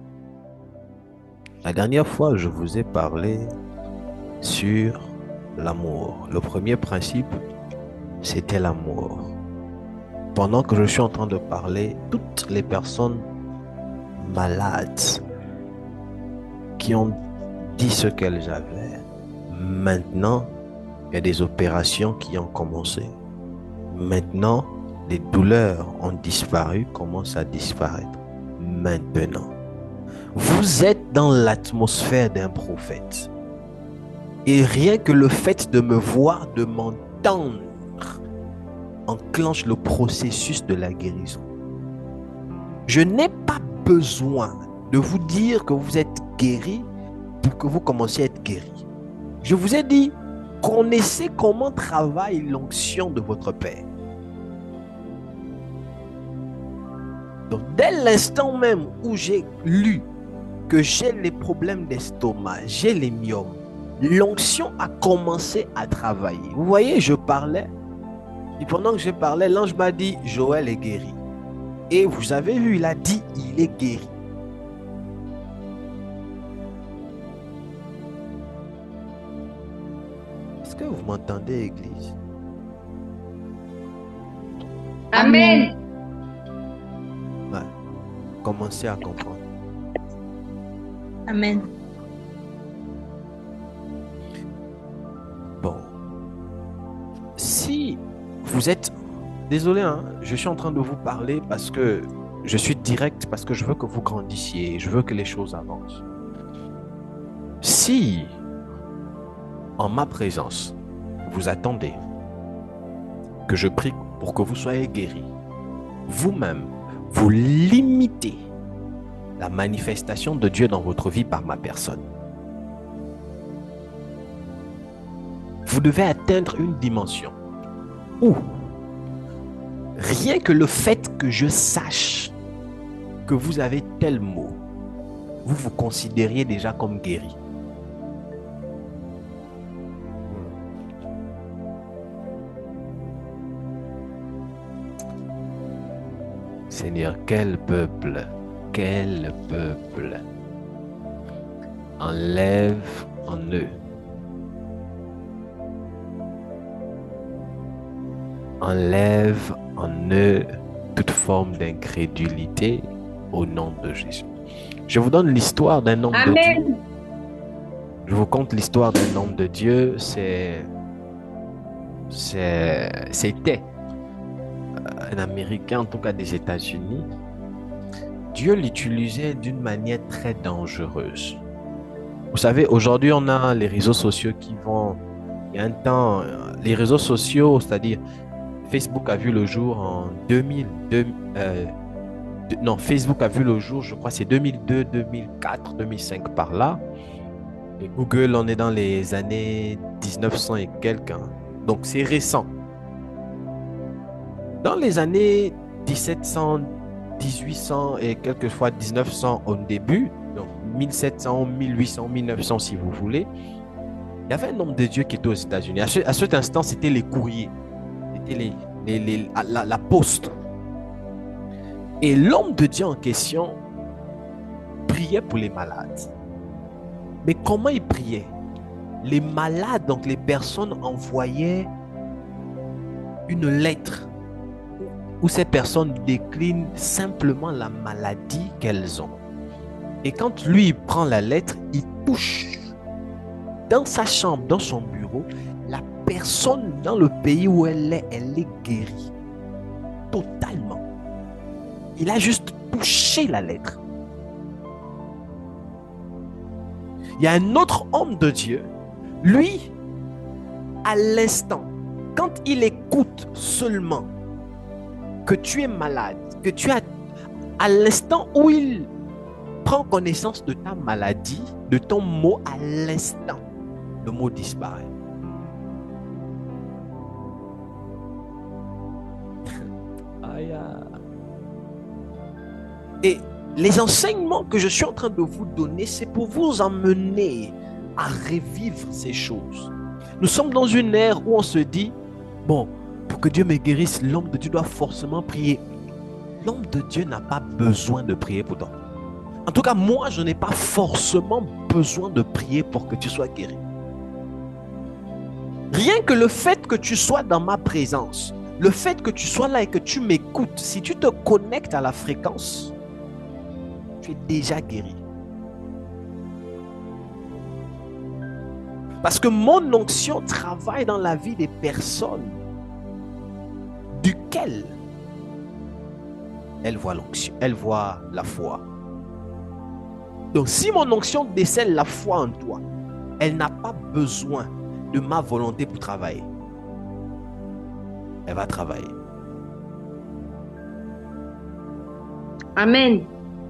La dernière fois, je vous ai parlé sur l'amour. Le premier principe, c'était l'amour. Pendant que je suis en train de parler, toutes les personnes malades qui ont dit ce qu'elles avaient, maintenant, il y a des opérations qui ont commencé. Maintenant, les douleurs ont disparu, commencent à disparaître. Maintenant, vous êtes dans l'atmosphère d'un prophète. Et rien que le fait de me voir, de m'entendre, enclenche le processus de la guérison. Je n'ai pas besoin de vous dire que vous êtes guéri pour que vous commenciez à être guéri. Je vous ai dit, connaissez comment travaille l'onction de votre Père. Donc, dès l'instant même où j'ai lu que j'ai les problèmes d'estomac, j'ai les myomes, l'onction a commencé à travailler. Vous voyez, je parlais, et pendant que je parlais, l'ange m'a dit, Joël est guéri. Et vous avez vu, il a dit, il est guéri. Est-ce que vous m'entendez, Église? Amen. Ouais. Commencez à comprendre. Amen. Bon. Si vous êtes... Désolé, hein, je suis en train de vous parler parce que je suis direct, parce que je veux que vous grandissiez, je veux que les choses avancent. Si, en ma présence, vous attendez que je prie pour que vous soyez guéris, vous-même, vous limitez la manifestation de Dieu dans votre vie par ma personne. Vous devez atteindre une dimension où rien que le fait que je sache que vous avez tel mot, vous vous considériez déjà comme guéri. Seigneur, quel peuple, quel peuple enlève en eux, enlève en eux toute forme d'incrédulité au nom de Jésus. Je vous donne l'histoire d'un homme de Dieu. Je vous conte l'histoire d'un homme de Dieu. C'est, c'est, c'était un Américain, en tout cas des États-Unis. Dieu l'utilisait d'une manière très dangereuse. Vous savez, aujourd'hui, on a les réseaux sociaux qui vont... Il y a un temps, les réseaux sociaux, c'est-à-dire Facebook a vu le jour en deux mille deux, euh, de, non, Facebook a vu le jour, je crois, c'est deux mille deux, deux mille quatre, deux mille cinq par là. Et Google, on est dans les années dix-neuf cents et quelques. Hein. Donc, c'est récent. Dans les années dix-sept cents, dix-huit cents et quelquefois dix-neuf cents au début, donc mille sept cents, mille huit cents, mille neuf cents si vous voulez, il y avait un homme de Dieu qui était aux États-Unis. À, ce, à cet instant, c'était les courriers. Les, les, les, la, la poste. Et l'homme de Dieu en question priait pour les malades. Mais comment il priait? Les malades, donc les personnes envoyaient une lettre où ces personnes déclinent simplement la maladie qu'elles ont. Et quand lui il prend la lettre, il touche dans sa chambre, dans son bureau, la personne dans le pays où elle est, elle est guérie. Totalement. Il a juste touché la lettre. Il y a un autre homme de Dieu, lui, à l'instant, quand il écoute seulement que tu es malade, que tu as, à l'instant où il prend connaissance de ta maladie, de ton mot, à l'instant, le mot disparaît. Et les enseignements que je suis en train de vous donner, c'est pour vous emmener à revivre ces choses. Nous sommes dans une ère où on se dit, bon, pour que Dieu me guérisse, l'homme de Dieu doit forcément prier. l'homme de Dieu n'a pas besoin de prier pour toi. En tout cas, moi, je n'ai pas forcément besoin de prier pour que tu sois guéri. Rien que le fait que tu sois dans ma présence, le fait que tu sois là et que tu m'écoutes, si tu te connectes à la fréquence, tu es déjà guéri. Parce que mon onction travaille dans la vie des personnes duquel elle voit l'onction, elle voit la foi. Donc si mon onction décèle la foi en toi, elle n'a pas besoin de ma volonté pour travailler. Elle va travailler. Amen.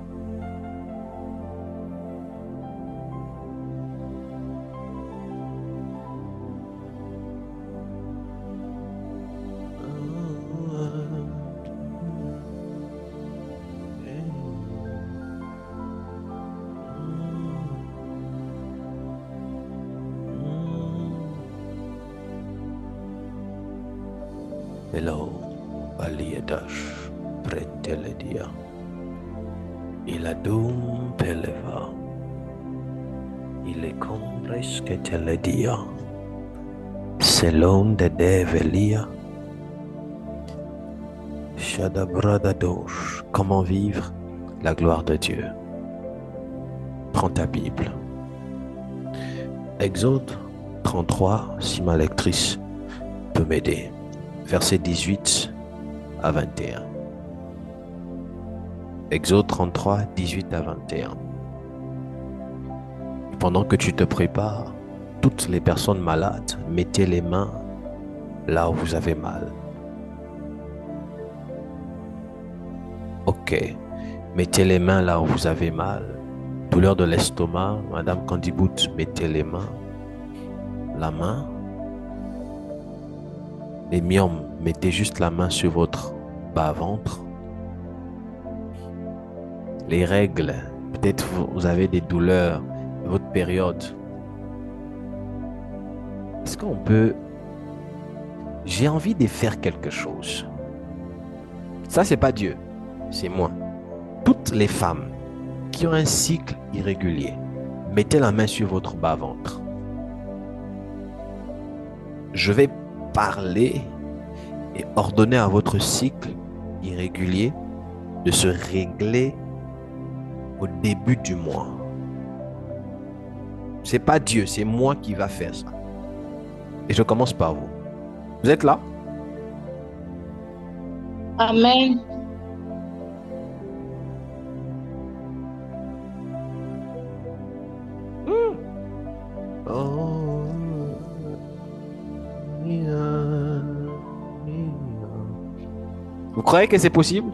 Hello, Aliadash, Preteledia. Il a dum peleva. Il est compres que teledia. Selon de develia. Shadabradadosh. Comment vivre la gloire de Dieu? Prends ta Bible. Exode trente-trois, si ma lectrice peut m'aider. Versets dix-huit à vingt et un. Exode trente-trois, dix-huit à vingt et un. Pendant que tu te prépares, toutes les personnes malades, mettez les mains là où vous avez mal. Ok. Mettez les mains là où vous avez mal. Douleur de l'estomac, Madame Candibout, mettez les mains. La main. Les myomes, mettez juste la main sur votre bas-ventre. Les règles, peut-être vous avez des douleurs de votre période. Est-ce qu'on peut... J'ai envie de faire quelque chose. Ça, c'est pas Dieu, c'est moi. Toutes les femmes qui ont un cycle irrégulier, mettez la main sur votre bas-ventre. Je vais parler et ordonner à votre cycle irrégulier de se régler au début du mois. C'est pas Dieu, c'est moi qui va faire ça. Et je commence par vous. Vous êtes là? Amen. Hmm. Oh. Vous croyez que c'est possible?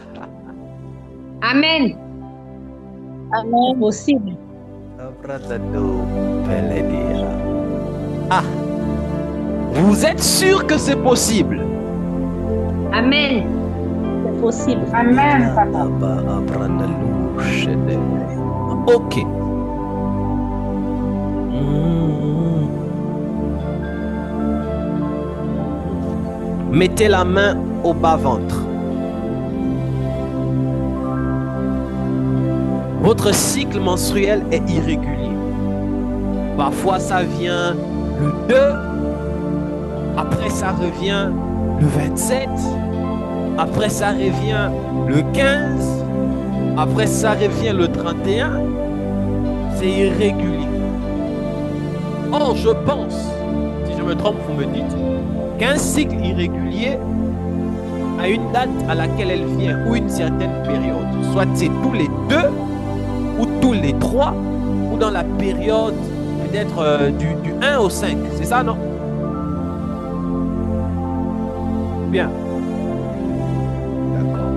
Amen. Amen. Possible. Ah, vous êtes sûr que c'est possible? Amen. C'est possible. Amen, papa. Ok. Mm. Mettez la main au bas-ventre. Votre cycle menstruel est irrégulier. Parfois, ça vient le deux, après ça revient le vingt-sept, après ça revient le quinze, après ça revient le trente et un. C'est irrégulier. Or, je pense, si je me trompe, vous me dites, qu'un cycle irrégulier a une date à laquelle elle vient ou une certaine période. Soit c'est tous les deux, ou tous les trois, ou dans la période peut-être euh, du, du un au cinq. C'est ça, non? Bien. D'accord.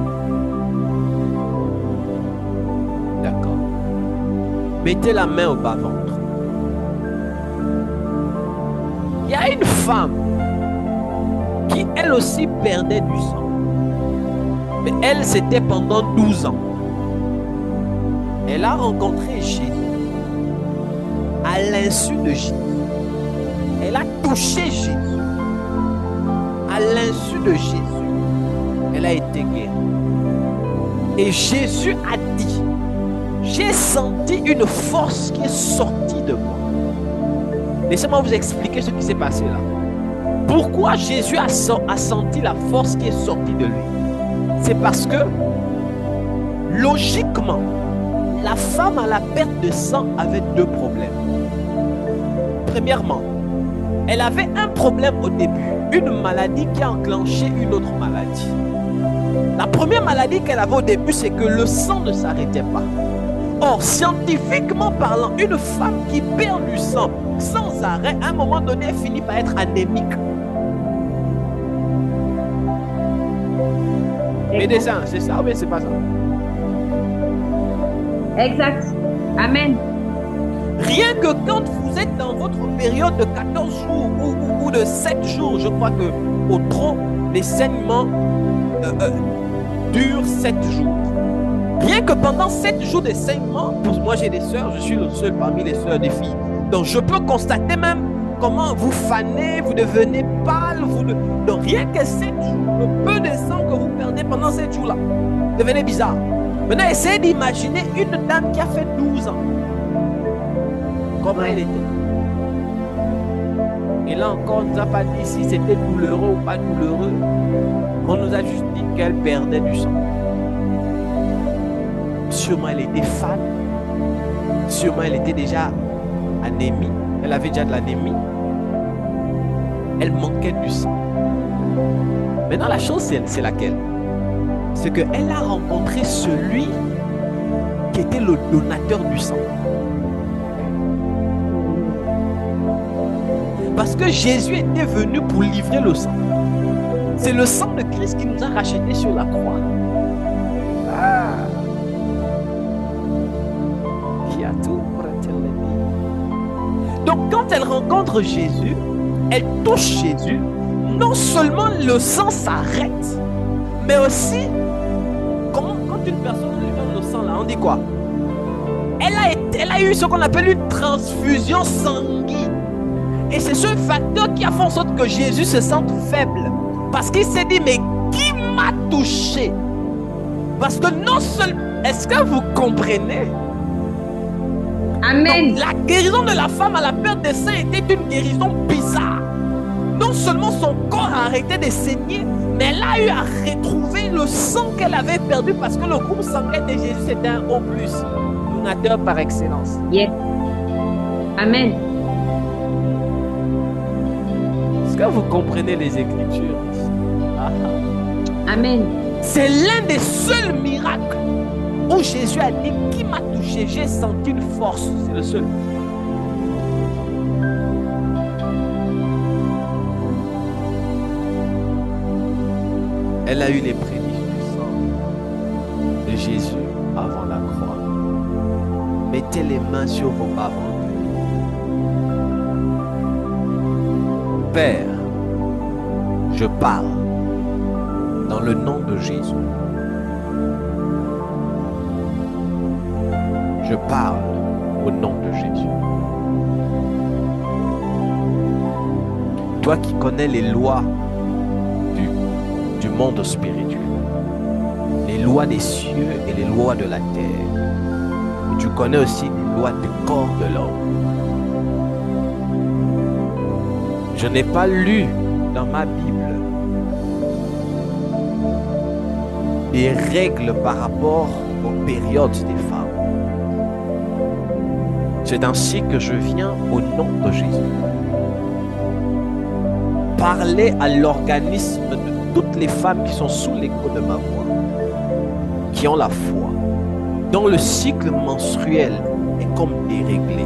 D'accord. Mettez la main au bas-ventre. Il y a une femme qui, elle aussi, perdait du sang. Mais elle, c'était pendant douze ans. Elle a rencontré Jésus. À l'insu de Jésus. Elle a touché Jésus. À l'insu de Jésus. Elle a été guérie. Et Jésus a dit, j'ai senti une force qui est sortie de moi. Laissez-moi vous expliquer ce qui s'est passé là. Pourquoi Jésus a, a senti la force qui est sortie de lui? C'est parce que, logiquement, la femme à la perte de sang avait deux problèmes. Premièrement, elle avait un problème au début, une maladie qui a enclenché une autre maladie. La première maladie qu'elle avait au début, c'est que le sang ne s'arrêtait pas. Or, scientifiquement parlant, une femme qui perd du sang sans arrêt, à un moment donné, elle finit par être anémique. Médecin, c'est ça ou bien c'est pas ça? Exact. Amen. Rien que quand vous êtes dans votre période de quatorze jours ou, ou, ou de sept jours, je crois que au trop, les saignements euh, euh, durent sept jours. Rien que pendant sept jours de saignements, pour moi j'ai des sœurs, je suis le seul parmi les sœurs des filles. Donc je peux constater même comment vous fanez, vous devenez pâle, vous de... donc rien que sept jours, le peu de sang que vous perdez pendant sept jours là, devenez bizarre. Maintenant essayez d'imaginer une dame qui a fait douze ans. Comment elle était. Et là encore, on ne nous a pas dit si c'était douloureux ou pas douloureux. On nous a juste dit qu'elle perdait du sang. Sûrement elle était fan. Sûrement elle était déjà anémie. Elle avait déjà de l'anémie. Elle manquait du sang. Maintenant la chose c'est laquelle? C'est qu'elle a rencontré celui qui était le donateur du sang. Parce que Jésus était venu pour livrer le sang. C'est le sang de Christ qui nous a rachetés sur la croix. Ah. Qui a tout pour Donc quand elle rencontre Jésus, elle touche Jésus, non seulement le sang s'arrête, mais aussi, comment, quand une personne lui donne le sang là, on dit quoi? Elle a, été, elle a eu ce qu'on appelle une transfusion sanguine. Et c'est ce facteur qui a fait en sorte que Jésus se sente faible. Parce qu'il s'est dit, mais qui m'a touché? Parce que non seulement, est-ce que vous comprenez? Amen. Donc, la guérison de la femme à la perte de sang était une guérison bizarre. Non seulement son corps a arrêté de saigner, mais elle a eu à retrouver le sang qu'elle avait perdu parce que le groupe sanguin de Jésus c'était un O plus, donateur par excellence. Yes. Amen. Est-ce que vous comprenez les Écritures? Ah. Amen. C'est l'un des seuls miracles où Jésus a dit qui m'a touché, j'ai senti une force. C'est le seul. Elle a eu les prémices du sang de Jésus avant la croix. Mettez les mains sur vos bas. Père, je parle dans le nom de Jésus. Je parle au nom de Jésus. Toi qui connais les lois du, du monde spirituel, les lois des cieux et les lois de la terre, et tu connais aussi les lois du corps de l'homme. Je n'ai pas lu dans ma Bible des règles par rapport aux périodes des femmes. C'est ainsi que je viens au nom de Jésus parler à l'organisme de toutes les femmes qui sont sous l'écho de ma voix, qui ont la foi, dont le cycle menstruel est comme déréglé.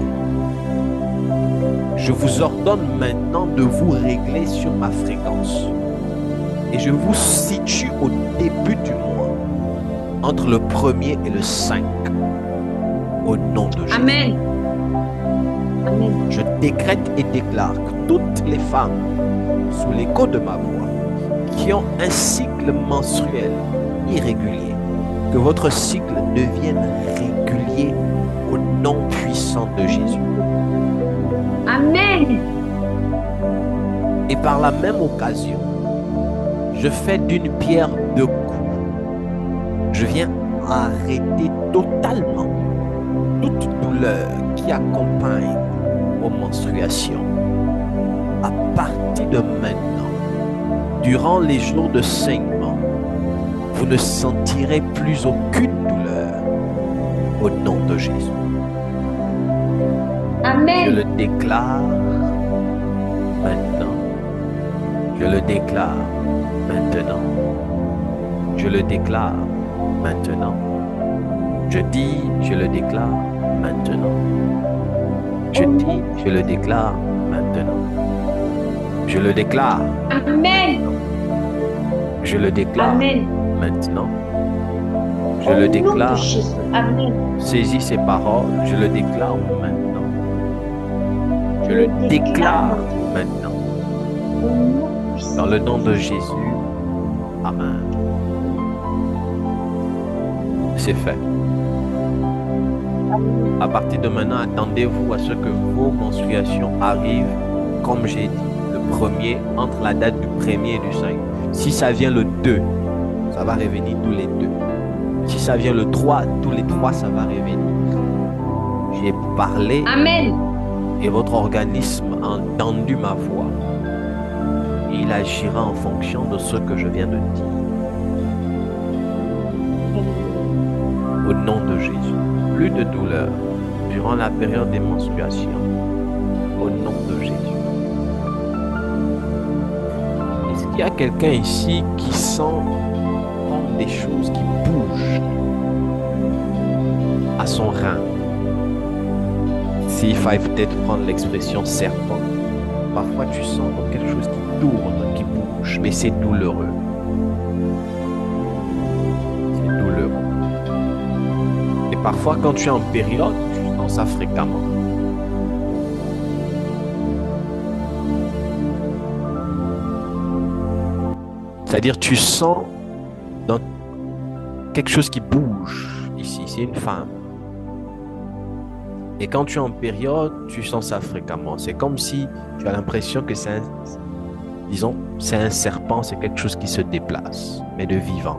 Je vous ordonne maintenant de vous régler sur ma fréquence. Et je vous situe au début du mois, entre le premier et le cinq, au nom de Jésus. Amen. Amen. Je décrète et déclare que toutes les femmes, sous l'écho de ma voix, qui ont un cycle menstruel irrégulier, que votre cycle devienne régulier au nom puissant de Jésus. Amen. Et par la même occasion, je fais d'une pierre deux coups. Je viens arrêter totalement toute douleur qui accompagne vos menstruations. À partir de maintenant, durant les jours de saignement, vous ne sentirez plus aucune douleur au nom de Jésus. Je Amen. le déclare maintenant. Je le déclare maintenant. Je le déclare maintenant. Je dis, je le déclare maintenant. Je dis, je le déclare maintenant. Je le déclare. Amen. Je le déclare Amen. maintenant. Je Au le nom de déclare. Jésus. Amen. Saisis ces paroles. Je le déclare maintenant. Je le déclare maintenant. Au nom puissant Dans le nom de Jésus. Amen. C'est fait. À partir de maintenant, attendez-vous à ce que vos menstruations arrivent, comme j'ai dit, le premier, entre la date du premier et du cinq. Si ça vient le deux, ça va revenir tous les deux. Si ça vient le trois, tous les trois, ça va revenir. J'ai parlé Amen. et votre organisme a entendu ma voix. Et il agira en fonction de ce que je viens de dire. Au nom de Jésus. Plus de douleur durant la période des menstruations. Au nom de Jésus. Est-ce qu'il y a quelqu'un ici qui sent comme des choses qui bougent à son rein? S'il faille peut-être prendre l'expression serpent, parfois tu sens comme quelque chose qui tourne, qui bouge, mais c'est douloureux. C'est douloureux. Et parfois, quand tu es en période, tu sens ça fréquemment. C'est-à-dire, tu sens dans quelque chose qui bouge ici. C'est une femme. Et quand tu es en période, tu sens ça fréquemment. C'est comme si tu as l'impression que c'est un, disons, c'est un serpent, c'est quelque chose qui se déplace, mais de vivant.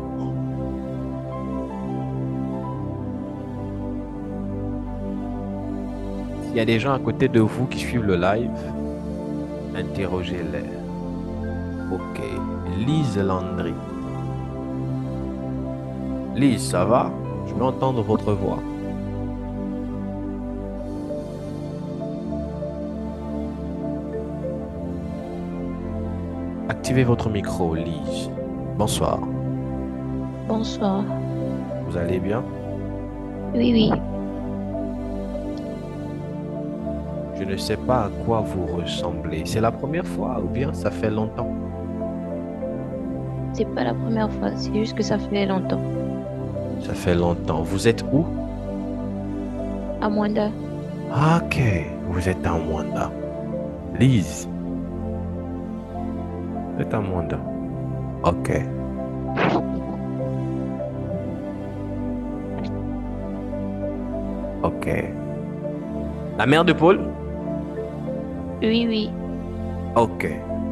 S'il y a des gens à côté de vous qui suivent le live, interrogez-les. Ok. Lise Landry. Lise, ça va? Je veux entendre votre voix. Activez votre micro, Lise. Bonsoir. Bonsoir. Vous allez bien? Oui, oui. Je ne sais pas à quoi vous ressemblez. C'est la première fois ou bien ça fait longtemps? C'est pas la première fois, c'est juste que ça fait longtemps. Ça fait longtemps. Vous êtes où? À Mwanda. Ok, vous êtes à Mwanda. Lise. Vous êtes à Mwanda. Ok. Ok. La mère de Paul? Oui, oui. Ok.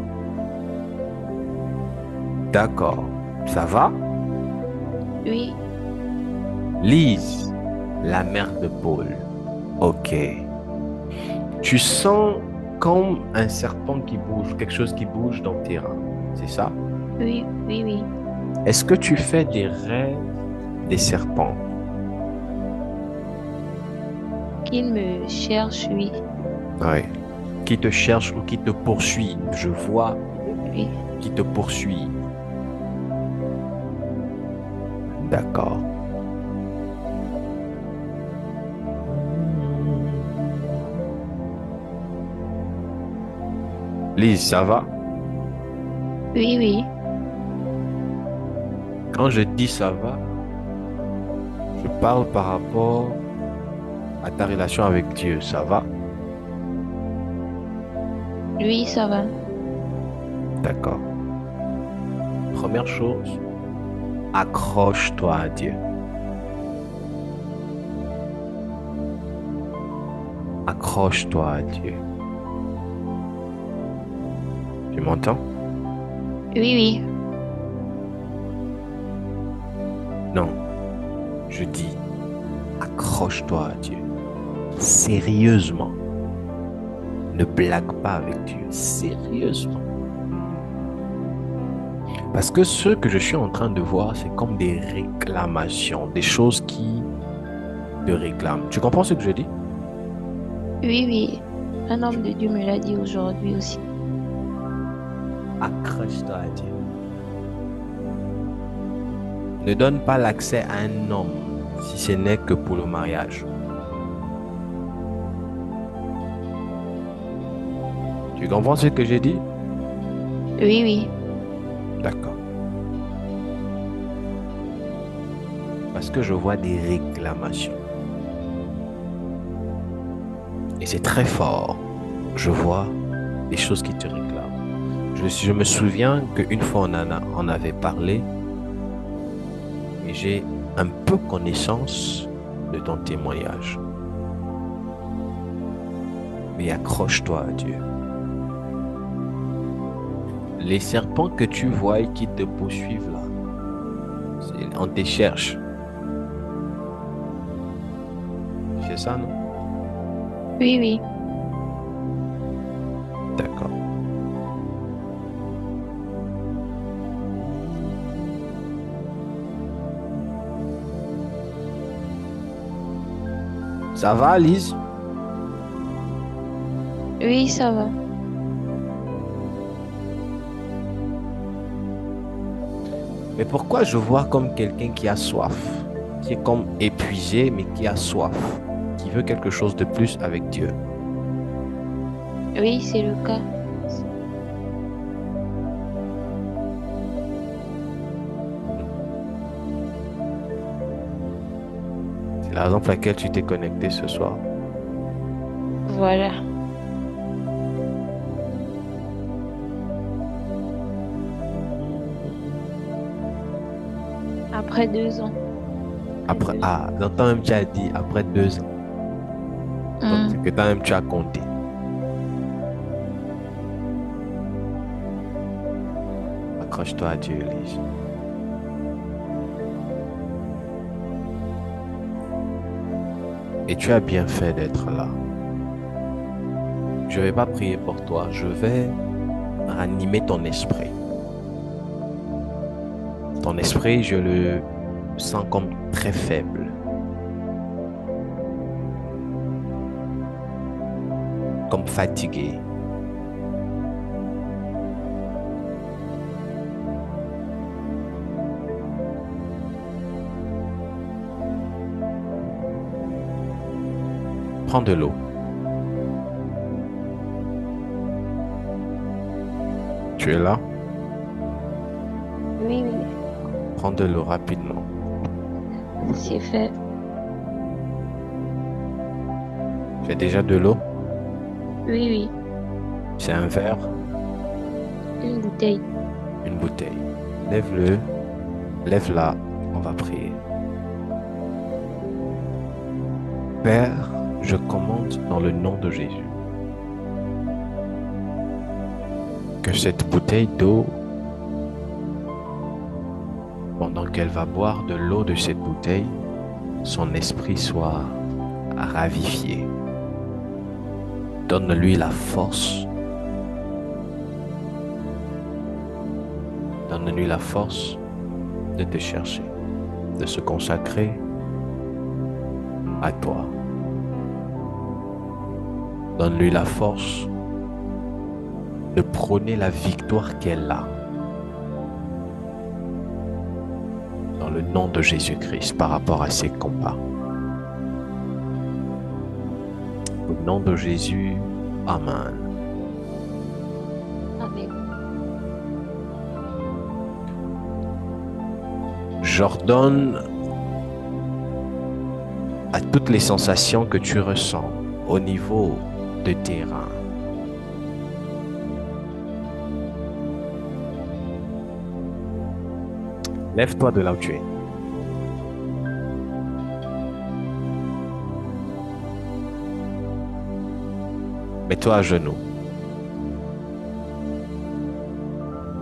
D'accord. Ça va? Oui. Lise, la mère de Paul. Ok. Tu sens comme un serpent qui bouge, quelque chose qui bouge dans tes reins. C'est ça? Oui, oui, oui. Est-ce que tu fais des rêves des serpents? Qu'il me cherche, oui. Oui. Qui te cherche ou qui te poursuit? Je vois Oui. qui te poursuit. D'accord. Lise, ça va? Oui, oui. Quand je dis ça va, je parle par rapport à ta relation avec Dieu. Ça va? Oui, ça va. D'accord. Première chose, accroche-toi à Dieu. Accroche-toi à Dieu. Tu m'entends? Oui, oui. Non. Je dis, accroche-toi à Dieu. Sérieusement. Ne blague pas avec Dieu. Sérieusement. Parce que ce que je suis en train de voir, c'est comme des réclamations, des choses qui te réclament. Tu comprends ce que je dis? Oui, oui. Un homme de Dieu me l'a dit aujourd'hui aussi. Accroche-toi à Dieu. Ne donne pas l'accès à un homme si ce n'est que pour le mariage. Tu comprends ce que j'ai dit? Oui, oui. D'accord. Parce que je vois des réclamations. Et c'est très fort. Je vois des choses qui te réclament. Je, je me souviens qu'une fois on en a, on avait parlé et j'ai un peu connaissance de ton témoignage. Mais accroche-toi à Dieu. Les serpents que tu vois et qui te poursuivent là, c'est- on te cherche. C'est ça, non? Oui, oui. D'accord. Ça va, Lise? Oui, ça va. Mais pourquoi je vois comme quelqu'un qui a soif, qui est comme épuisé, mais qui a soif, qui veut quelque chose de plus avec Dieu? Oui, c'est le cas. C'est la raison pour laquelle tu t'es connecté ce soir. Voilà. Après deux ans. Après, ah, donc toi-même tu as dit après deux ans. Donc Hum. c'est que toi-même tu as compté. Accroche-toi à Dieu, Lise. Et tu as bien fait d'être là. Je ne vais pas prier pour toi, je vais ranimer ton esprit. Ton esprit, je le sens comme très faible. Comme fatigué. Prends de l'eau. Tu es là? Oui, oui. Prends de l'eau rapidement. C'est fait. Tu as déjà de l'eau? Oui, oui. C'est un verre, Une bouteille. une bouteille. Lève-le, lève-la, on va prier. Père, je commande dans le nom de Jésus que cette bouteille d'eau, pendant qu'elle va boire de l'eau de cette bouteille, son esprit soit ravifié. Donne-lui la force. Donne-lui la force de te chercher, de se consacrer à toi. Donne-lui la force de prôner la victoire qu'elle a. Dans le nom de Jésus-Christ par rapport à ses combats. Au nom de Jésus, Amen. Amen. J'ordonne à toutes les sensations que tu ressens au niveau de tes reins. Lève-toi de là où tu es. Mets-toi à genoux.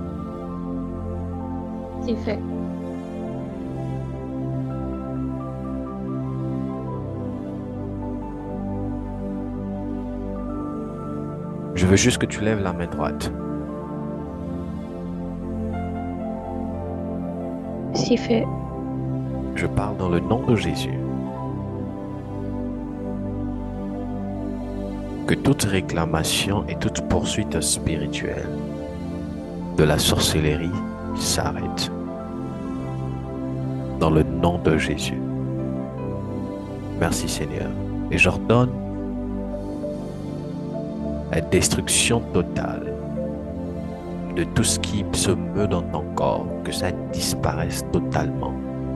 C'est fait. veux juste que tu lèves la main droite. C'est fait. Je parle dans le nom de Jésus. Que toute réclamation et toute poursuite spirituelle de la sorcellerie s'arrête. Dans le nom de Jésus. Merci Seigneur. Et j'ordonne la destruction totale de tout ce qui se meut dans ton corps, que ça disparaisse totalement.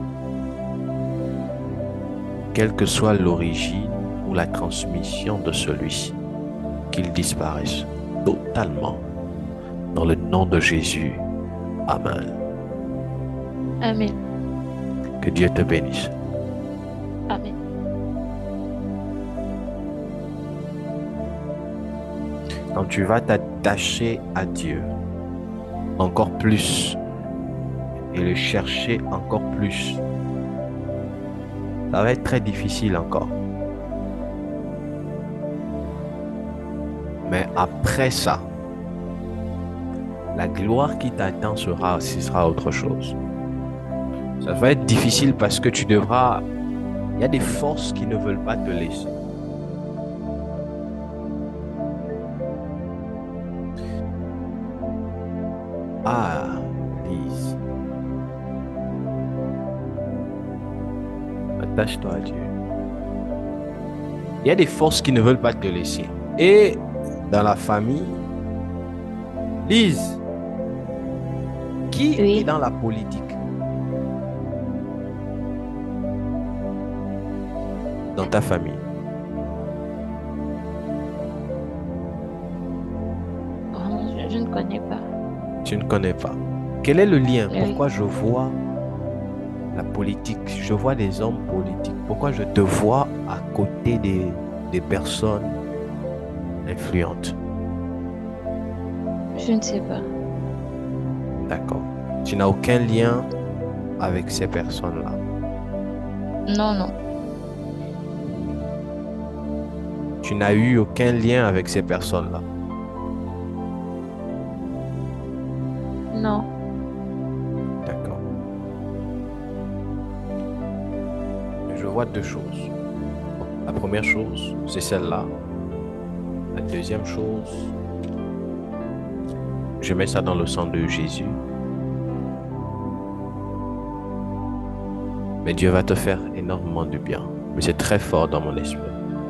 Quelle que soit l'origine ou la transmission de celui-ci, qu'il disparaisse totalement. Dans le nom de Jésus. Amen. Amen. Que Dieu te bénisse. Amen. Quand tu vas t'attacher à Dieu encore plus et le chercher encore plus, ça va être très difficile encore. Mais après ça, la gloire qui t'attend sera, ce sera autre chose. Ça va être difficile parce que tu devras... Il y a des forces qui ne veulent pas te laisser. Ah, Lise. Attache-toi à Dieu. Il y a des forces qui ne veulent pas te laisser. Et dans la famille, Lise, qui Oui. est dans la politique? Dans ta famille. Vraiment, je, je ne connais pas. Tu ne connais pas. Quel est le lien? Oui. Pourquoi je vois la politique? Je vois des hommes politiques. Pourquoi je te vois à côté des, des personnes influentes? Je ne sais pas. D'accord. Tu n'as aucun lien avec ces personnes-là. Non, non. Tu n'as eu aucun lien avec ces personnes-là. Non. D'accord. Je vois deux choses. La première chose, c'est celle-là. La deuxième chose, je mets ça dans le sang de Jésus. Mais Dieu va te faire énormément de bien. Mais c'est très fort dans mon esprit.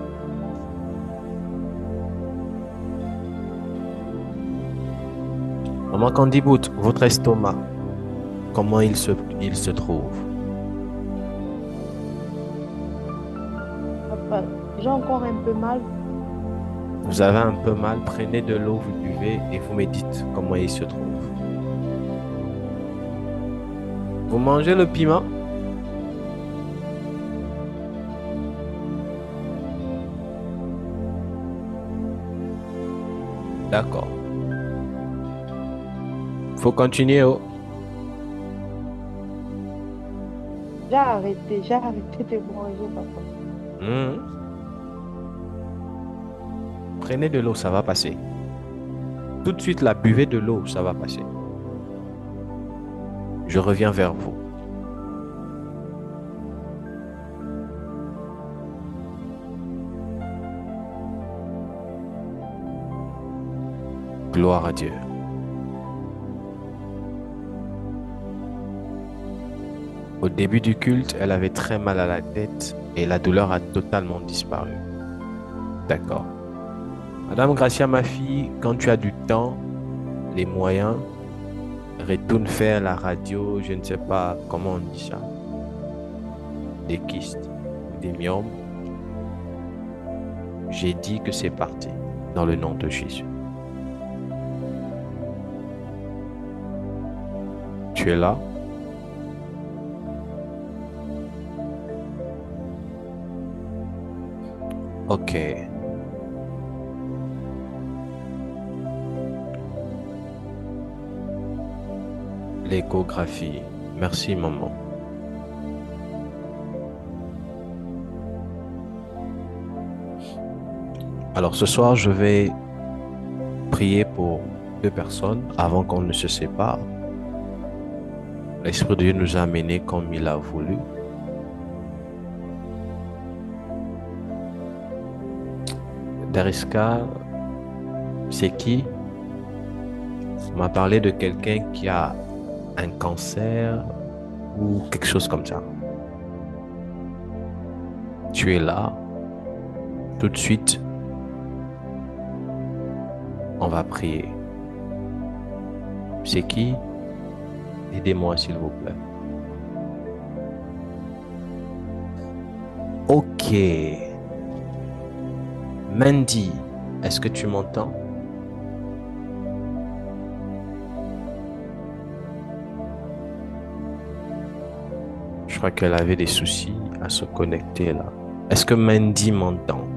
Maman Candibout, votre estomac, comment il se, il se trouve? Papa, j'ai encore un peu mal. Vous avez un peu mal, prenez de l'eau, vous buvez et vous me dites comment il se trouve. Vous mangez le piment? D'accord. Faut continuer. Oh. J'ai arrêté, j'ai arrêté de manger, papa. Mhm. Prenez de l'eau, ça va passer. Tout de suite, là, buvez de l'eau, ça va passer. Je reviens vers vous. Gloire à Dieu. Au début du culte, elle avait très mal à la tête et la douleur a totalement disparu. D'accord. Madame Gracia, ma fille, quand tu as du temps, les moyens, retourne faire la radio, je ne sais pas comment on dit ça, des kystes, des myomes. J'ai dit que c'est parti, dans le nom de Jésus. Tu es là? Ok. L'échographie. Merci, maman. Alors, ce soir, je vais prier pour deux personnes avant qu'on ne se sépare. L'Esprit de Dieu nous a amenés comme il a voulu. Dariska, c'est qui? On m'a parlé de quelqu'un qui a un cancer ou quelque chose comme ça. Tu es là, tout de suite, on va prier. C'est qui? Aidez-moi s'il vous plaît. Ok. Mandy, est-ce que tu m'entends? Je crois qu'elle avait des soucis à se connecter là. Est-ce que Mandy m'entend?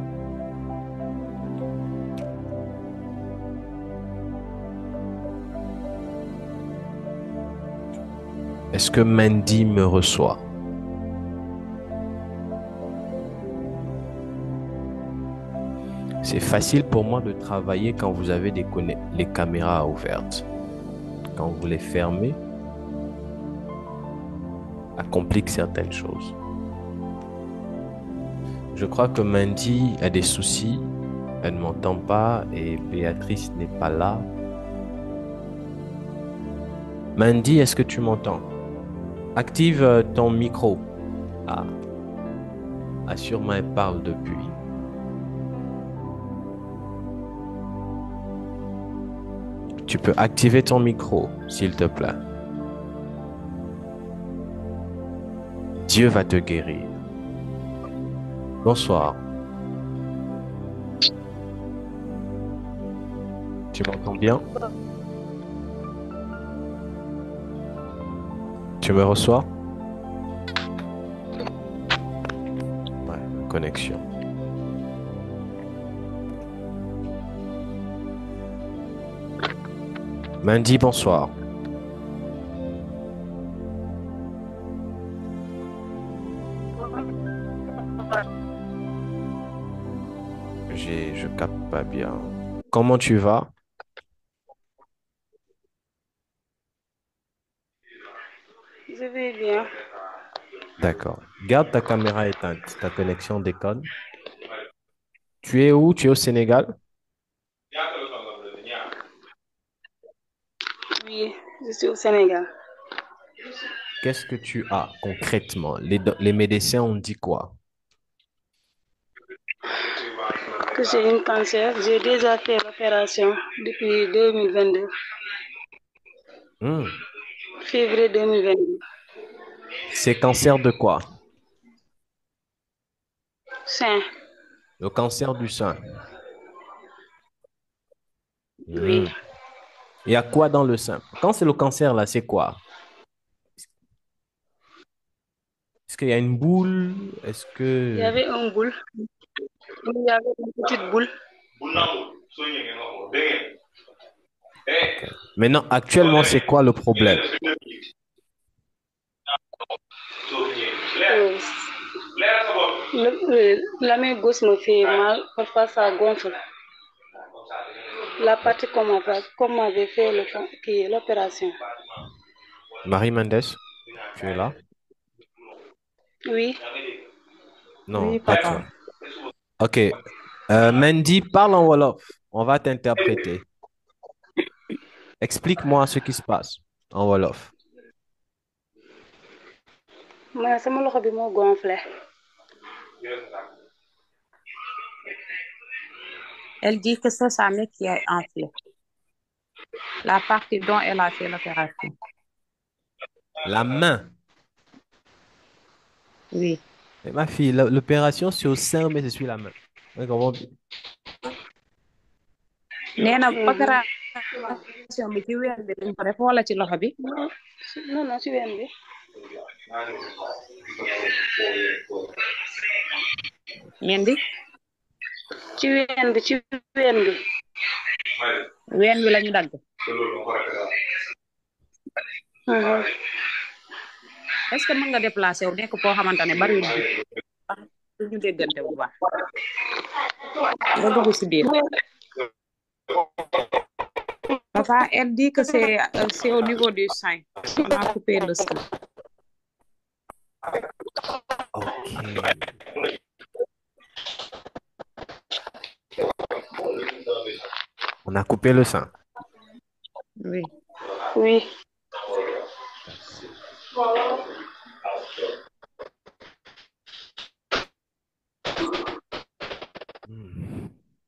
Est-ce que Mandy me reçoit? C'est facile pour moi de travailler quand vous avez des les caméras ouvertes. Quand vous les fermez, ça complique certaines choses. Je crois que Mandy a des soucis. Elle ne m'entend pas et Béatrice n'est pas là. Mandy, est-ce que tu m'entends? Active ton micro. Ah. Ah, sûrement elle parle depuis. Tu peux activer ton micro, s'il te plaît. Dieu va te guérir. Bonsoir. Tu m'entends bien? Tu me reçois? Ouais, connexion. Mandy, bonsoir. J'ai, je capte pas bien. Comment tu vas? Je vais bien. D'accord. Garde ta caméra éteinte. Ta connexion déconne. Tu es où? Tu es au Sénégal? Oui, je suis au Sénégal. Qu'est-ce que tu as concrètement? Les, do- les médecins ont dit quoi? Que j'ai un cancer. J'ai déjà fait l'opération depuis deux mille vingt-deux, Hmm. février deux mille vingt-deux. C'est cancer de quoi? Sein, Le cancer du sein. oui. Hmm. Il y a quoi dans le sein? Quand c'est le cancer, là, c'est quoi? Est-ce qu'il y a une boule? Est-ce Il y que... avait un boule. Il y avait une petite boule. Ok. Maintenant, actuellement, c'est quoi le problème? Euh, le- euh, la main gauche me fait mal. Parfois, ça gonfle. La partie qu'on m'avait qu'on m'avait fait le can- qui est l'opération. Marie Mendes, tu es là? Oui. Non, Oui, pas papa. toi. Ok. Euh, Mandy, parle en Wolof. On va t'interpréter. Explique-moi ce qui se passe en Wolof. Mais sama loxo bi moo gonflé. Elle dit que c'est sa main qui est enflée. La partie dont elle a fait l'opération. La main. Oui. Mais ma fille, la- l'opération, c'est au sein, mais je suis la main. Ouais, comment- nee na Mhm. opération bi ci ween bi lañ ko def wala ci loxo bi. Non, non, non, ci ween bi. Mendi Ci ween bi, ci ween bi. ween wi la ñu dagg. Mhm. est-ce que mën nga déplacé wu nekk koo xamante ne bari du ñu déggante bu baax nga dugg ci biir. Papa, elle dit que c'est euh, c'est au niveau du sein. On a coupé le sein. Ok. On a coupé le sein. Oui. Oui. Hmm.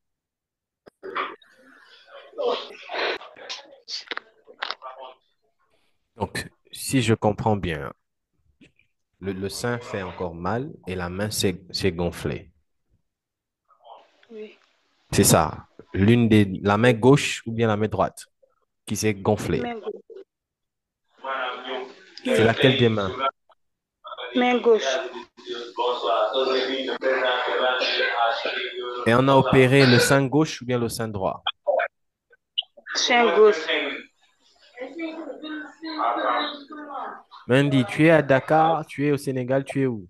Donc, si je comprends bien, le, le sein fait encore mal et la main s'est s'est gonflée. Oui. C'est ça. L'une des, la main gauche ou bien la main droite qui s'est gonflée. Main gauche. C'est laquelle des mains? Main gauche. Et on a opéré le sein gauche ou bien le sein droit? Sein gauche. Mandy, tu es à Dakar, tu es au Sénégal, tu es où?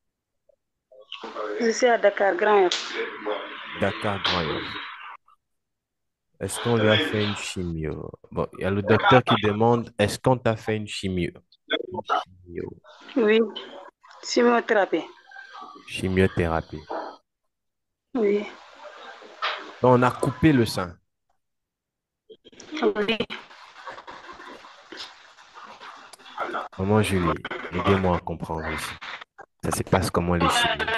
Je suis à Dakar, Grand Yoff. Dakar, Grand Yoff. Est-ce qu'on lui a fait une chimio? Bon, il y a le docteur qui demande, est-ce qu'on t'a fait une chimio? Une chimio. Oui. Chimiothérapie. Chimiothérapie. Oui. Donc, on a coupé le sein. Oui. Maman Julie, aidez-moi à comprendre ici. Ça se passe comment les chimios?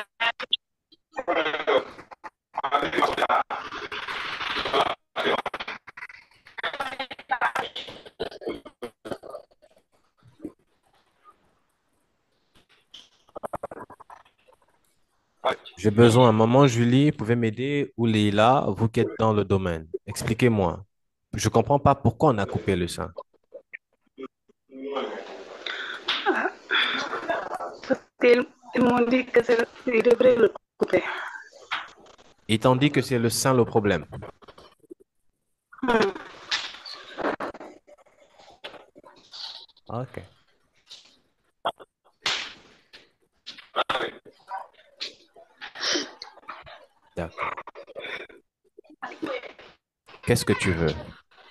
J'ai besoin, maman Julie, vous pouvez m'aider ou Leila, vous qui êtes dans le domaine. Expliquez-moi. Je ne comprends pas pourquoi on a coupé le sein. Ah. Ils ils m'ont dit que c'est ils devraient le couper. Ils t'ont dit que c'est le sein le problème. Hmm. Ok. D'accord. Qu'est-ce que tu veux?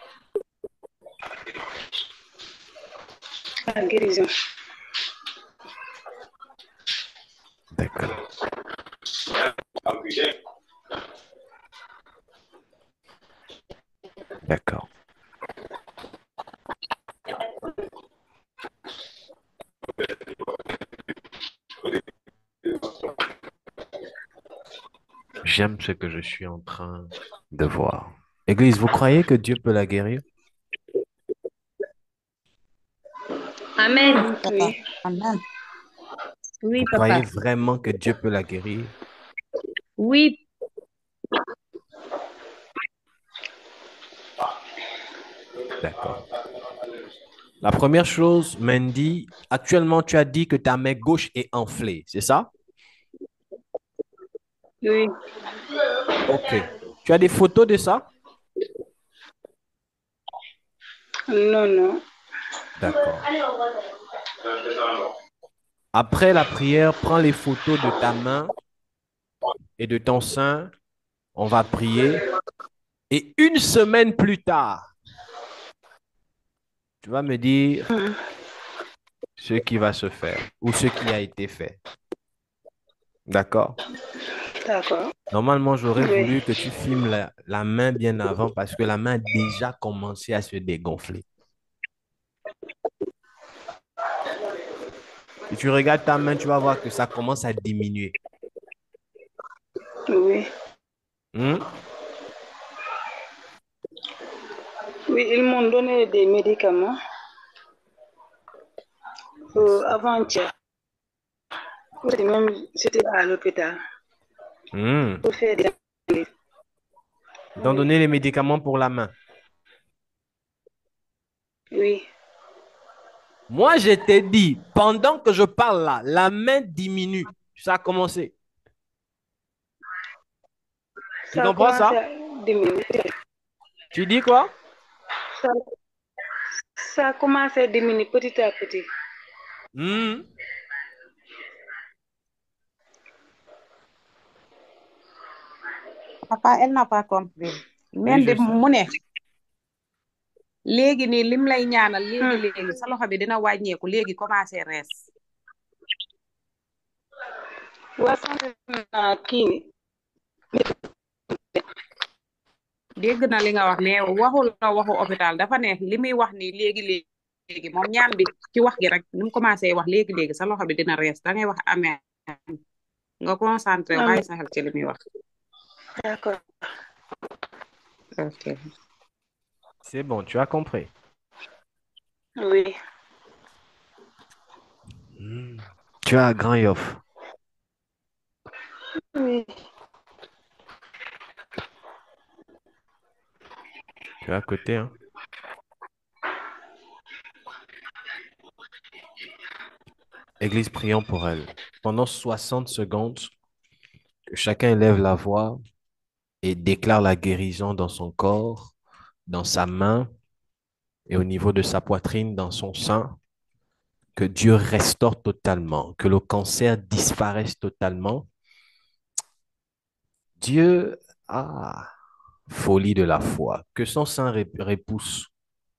La guérison. D'accord. D'accord. J'aime ce que je suis en train de voir. Église, vous croyez que Dieu peut la guérir? Amen. Oui. Amen. Oui, Vous papa. croyez vraiment que Dieu peut la guérir? Oui. D'accord. La première chose, Mandy, actuellement, tu as dit que ta main gauche est enflée, c'est ça? Oui. Ok. Tu as des photos de ça? Non, non. D'accord. Après la prière, prends les photos de ta main et de ton sein. On va prier. Et une semaine plus tard, tu vas me dire Hmm. ce qui va se faire ou ce qui a été fait. D'accord? D'accord. Normalement, j'aurais Oui. voulu que tu filmes la, la main bien avant parce que la main a déjà commencé à se dégonfler. Si tu regardes ta main, tu vas voir que ça commence à diminuer. Oui. Hmm? Oui, ils m'ont donné des médicaments euh, avant-hier. C'était même, c'était à l'hôpital Hmm. pour faire des... Ils t'ont Oui. donné les médicaments pour la main. Oui. Moi, je t'ai dit, pendant que je parle là, la main diminue. Ça a commencé. Tu Ça a comprends commencé ça? à diminuer. Tu dis quoi? Ça, ça a commencé à diminuer petit à petit. Hmm. Papa, elle n'a pas compris. Oui, Même je de sais. monnaie. léegi nii lim lay ñaanal léegi léegi sa loxo bi dina wàññeeku léegi commencé rees. dégg na li nga wax ne waxul la waxu hôpital dafa ne li muy wax ni léegi léegi moom ñaan bi ci wax gi rek ni mu commencé wax léegi léegi sa loxo bi dina rees da ngay wax amee nga concentré bàyyi sa xel ci li muy wax. D'accord. Ok. C'est bon, tu as compris. Oui. Hmm. Tu es à Grand Yoff. Oui. Tu es à côté, hein? Église, prions pour elle. Pendant soixante secondes, que chacun élève la voix et déclare la guérison dans son corps, dans sa main et au niveau de sa poitrine, dans son sein. Que Dieu restaure totalement, que le cancer disparaisse totalement. Dieu a folie de la foi, que son sein ré- repousse.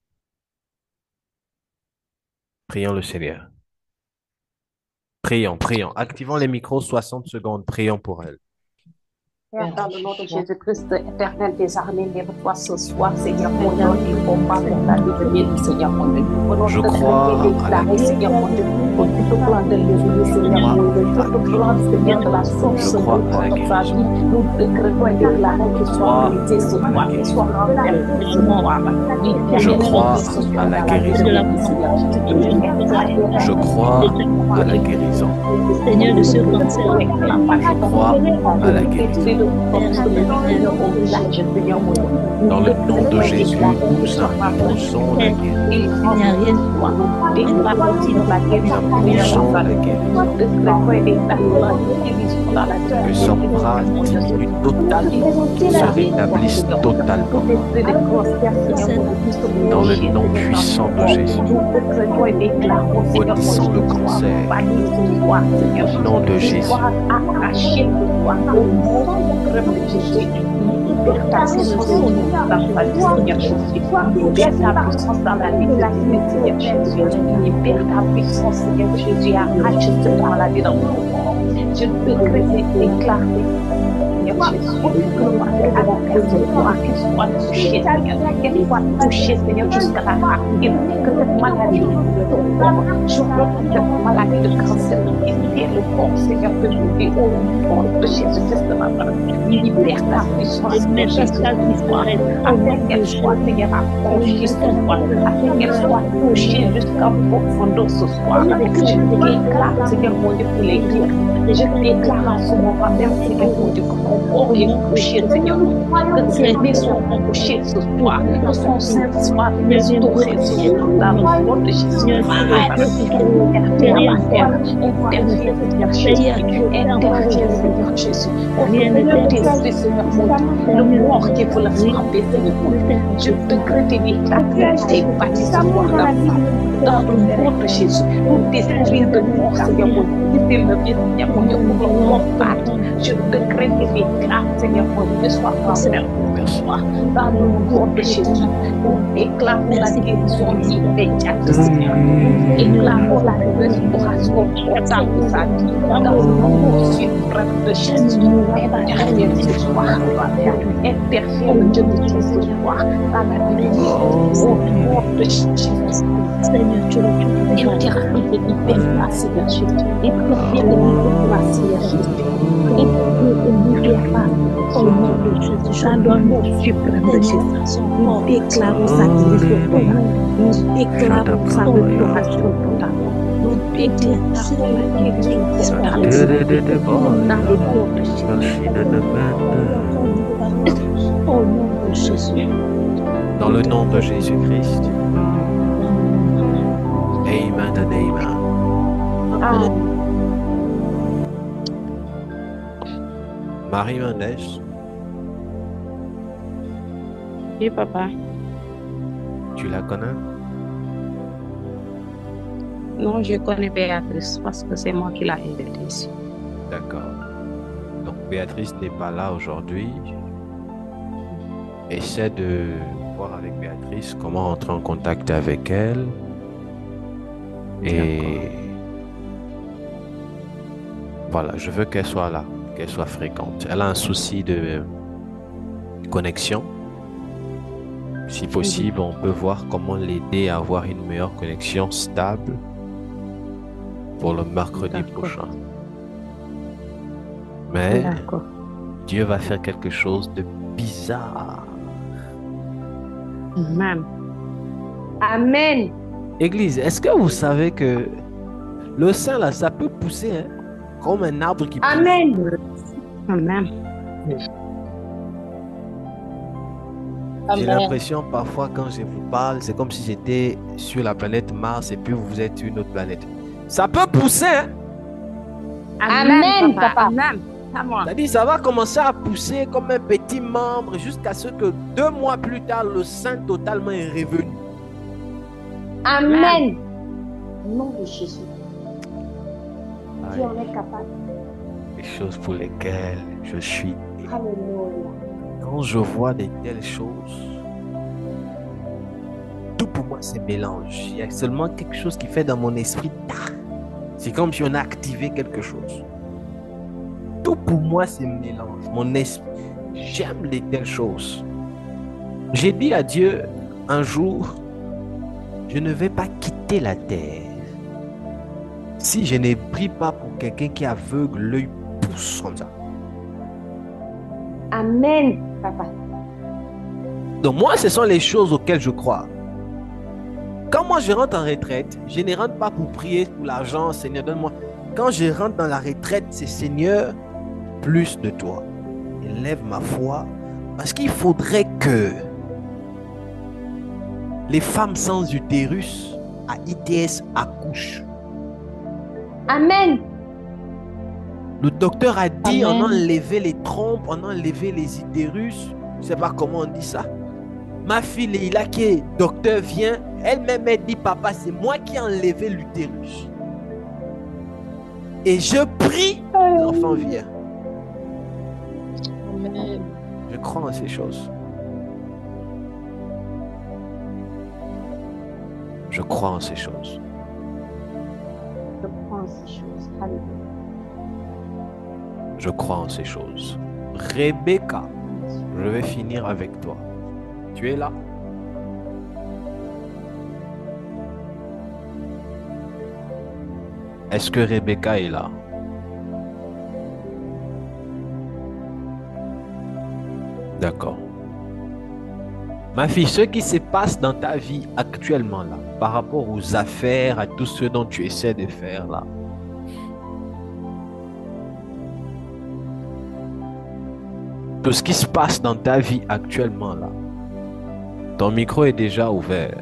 Prions le Seigneur. Prions, prions. Activons les micros soixante secondes. Prions pour elle. Père, dans le nom de Jésus-Christ, éternel des armées, lève-toi ce soir, Seigneur mon Dieu, et combat pour la liberté du Seigneur mon Dieu. Je crois à la guérison. Seigneur mon Dieu, pour tout le plan de l'évangile, Seigneur mon Dieu, tout le plan, Seigneur, de la source, Je crois à la guérison. nous décrétons et déclarons qu'il soit brisé ce soir, qu'il soit renversé ce soir. Je crois à la guérison. Je crois à la guérison. Seigneur de ce cancer. Je crois à la guérison. Dans le nom de Jésus, nous imposons la guérison. Il n'y a rien de toi. Nous imposons la guérison. Que son bras diminue totalement, se rétablisse totalement. Dans le nom puissant de Jésus, maudissons le cancer. Au nom de Jésus. Je peux créer, déclarer, Seigneur Jésus, que le malheur de la personne soit qu'elle soit touchée, Seigneur, qu'elle soit touchée, Seigneur, jusqu'à la racine, que cette maladie de ton corps, je veux cette maladie de cancer, qui est le corps, Seigneur, que je vis au nom de Jésus-Christ de Nazareth, libère ta puissance, Seigneur Jésus, afin qu'elle soit, Seigneur, affranchie ce soir, afin qu'elle soit touchée jusqu'à profondeur ce soir. Je déclare, Seigneur mon Dieu, pour les guérir. Je déclare en ce moment même, Seigneur mon Dieu, que son corps est couché, Seigneur, que ses mains sont couchées ce soir, que son sein soit restauré, Seigneur, dans le nom de Jésus. Interviens, Seigneur Jésus, interviens, Seigneur Jésus. On peut tester, Seigneur mon Dieu, le mort qui veut la frapper, Seigneur mon Dieu. Je décrète et déclare que c'est bâti ce soir dans le nom de Jésus. Nous détruire de mort, Seigneur mon Dieu. C'est le bien, Seigneur mon Dieu, pour le combattre. Je décrète et déclare, Seigneur mon Dieu, soit renversé dans le nom de Jésus. Nous déclarons la guérison immédiate, Seigneur. Nous déclarons la restauration totale de sa vie dans le nom suprême de Jésus. Interviens ce soir, interviens le Dieu de Dieu ce soir dans la vie au nom de Jésus. Seigneur, tu le dis, interviens et libère-la, Seigneur Jésus. Interviens et libère-la, Seigneur Jésus. Interviens et libère-la au nom de Jésus. Dans le nom suprême de Jésus. Nous déclarons sa guérison totale. Nous déclarons sa restauration totale. Nous déclarons la guérison totale. Dans le nom de Jésus. Au nom de Jésus. Dans le nom de Jésus-Christ. Amen and amen. Amen. Marie Mendès, Oui, papa. tu la connais? Non, je connais Béatrice parce que c'est moi qui l'ai aidée ici. D'accord. Donc Béatrice n'est pas là aujourd'hui. Essaie de voir avec Béatrice, comment rentrer en contact avec elle. Et voilà, je veux qu'elle soit là, qu'elle soit fréquente. Elle a un souci de connexion. Si possible, on peut voir comment l'aider à avoir une meilleure connexion stable pour le mercredi prochain. Mais Dieu va faire quelque chose de bizarre. Amen. Amen. Église, est-ce que vous savez que le sein là, ça peut pousser hein, comme un arbre qui pousse? Amen. Amen. J'ai l'impression parfois quand je vous parle, c'est comme si j'étais sur la planète Mars et puis vous êtes sur une autre planète. Ça peut pousser, hein? Amen, papa. Amen. C'est-à-dire, ça va commencer à pousser comme un petit membre jusqu'à ce que deux mois plus tard, le sein totalement est revenu. Amen. Au nom de Jésus. Dieu en est capable. Les choses pour lesquelles je suis. Alléluia. Quand je vois de telles choses, tout pour moi c'est mélange. Il y a seulement quelque chose qui fait dans mon esprit. C'est comme si on a activé quelque chose. Tout pour moi c'est mélange. Mon esprit, j'aime les telles choses. J'ai dit à Dieu un jour, je ne vais pas quitter la terre si je ne prie pas pour quelqu'un qui est aveugle, l'œil pousse comme ça. Amen, papa. Donc moi, ce sont les choses auxquelles je crois. Quand moi je rentre en retraite, je ne rentre pas pour prier pour l'argent, Seigneur, donne-moi. Quand je rentre dans la retraite, c'est Seigneur, plus de toi. Élève ma foi, parce qu'il faudrait que les femmes sans utérus à I T S accouchent. Amen. Le docteur a dit, Amen. on a enlevé les trompes, on a enlevé les utérus. Je ne sais pas comment on dit ça. Ma fille, Leila, qui est docteur, vient. Elle-même, elle dit, papa, c'est moi qui ai enlevé l'utérus. Et je prie, l'enfant vient. Amen. Je crois en ces choses. Je crois en ces choses. Je crois en ces choses. Alléluia. Je crois en ces choses. Rebecca, je vais finir avec toi. Tu es là? Est-ce que Rebecca est là? D'accord. Ma fille, ce qui se passe dans ta vie actuellement là, par rapport aux affaires, à tout ce dont tu essaies de faire là, tout ce qui se passe dans ta vie actuellement là, ton micro est déjà ouvert.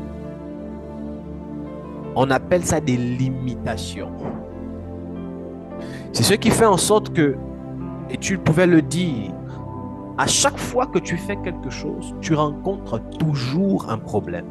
On appelle ça des limitations. C'est ce qui fait en sorte que, et tu pouvais le dire, à chaque fois que tu fais quelque chose, tu rencontres toujours un problème.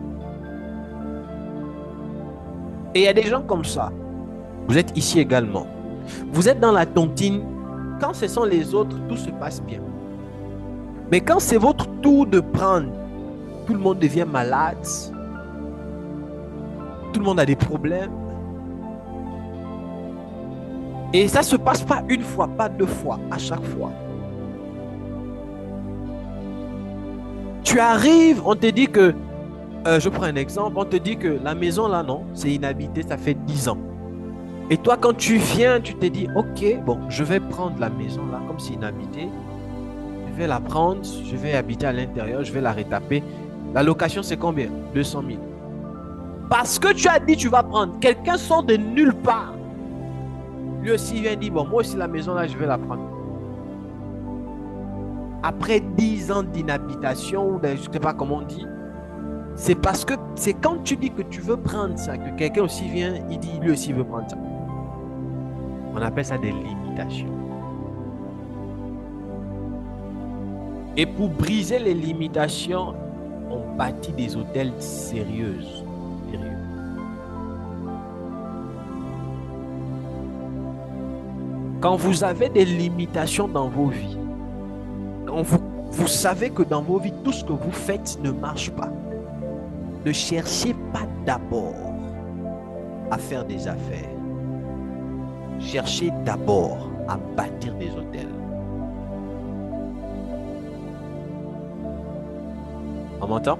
Et il y a des gens comme ça. Vous êtes ici également. Vous êtes dans la tontine. Quand ce sont les autres, tout se passe bien. Mais quand c'est votre tour de prendre, tout le monde devient malade. Tout le monde a des problèmes. Et ça ne se passe pas une fois, pas deux fois, à chaque fois. Tu arrives, on te dit que, euh, je prends un exemple, on te dit que la maison là, non, c'est inhabité, ça fait dix ans. Et toi, quand tu viens, tu te dis, ok, bon, je vais prendre la maison là, comme c'est inhabité. Je vais la prendre, je vais habiter à l'intérieur, je vais la retaper. La location, c'est combien? deux cent mille. Parce que tu as dit, tu vas prendre. Quelqu'un sort de nulle part. Lui aussi vient dire, bon, moi aussi la maison là, je vais la prendre. Après dix ans d'inhabitation, ou je ne sais pas comment on dit, c'est parce que c'est quand tu dis que tu veux prendre ça, que quelqu'un aussi vient, il dit, lui aussi veut prendre ça. On appelle ça des limitations. Et pour briser les limitations, on bâtit des hôtels sérieuses. Sérieux. Quand vous avez des limitations dans vos vies, quand vous vous savez que dans vos vies, tout ce que vous faites ne marche pas. Ne cherchez pas d'abord à faire des affaires. Cherchez d'abord à bâtir des hôtels. On m'entend?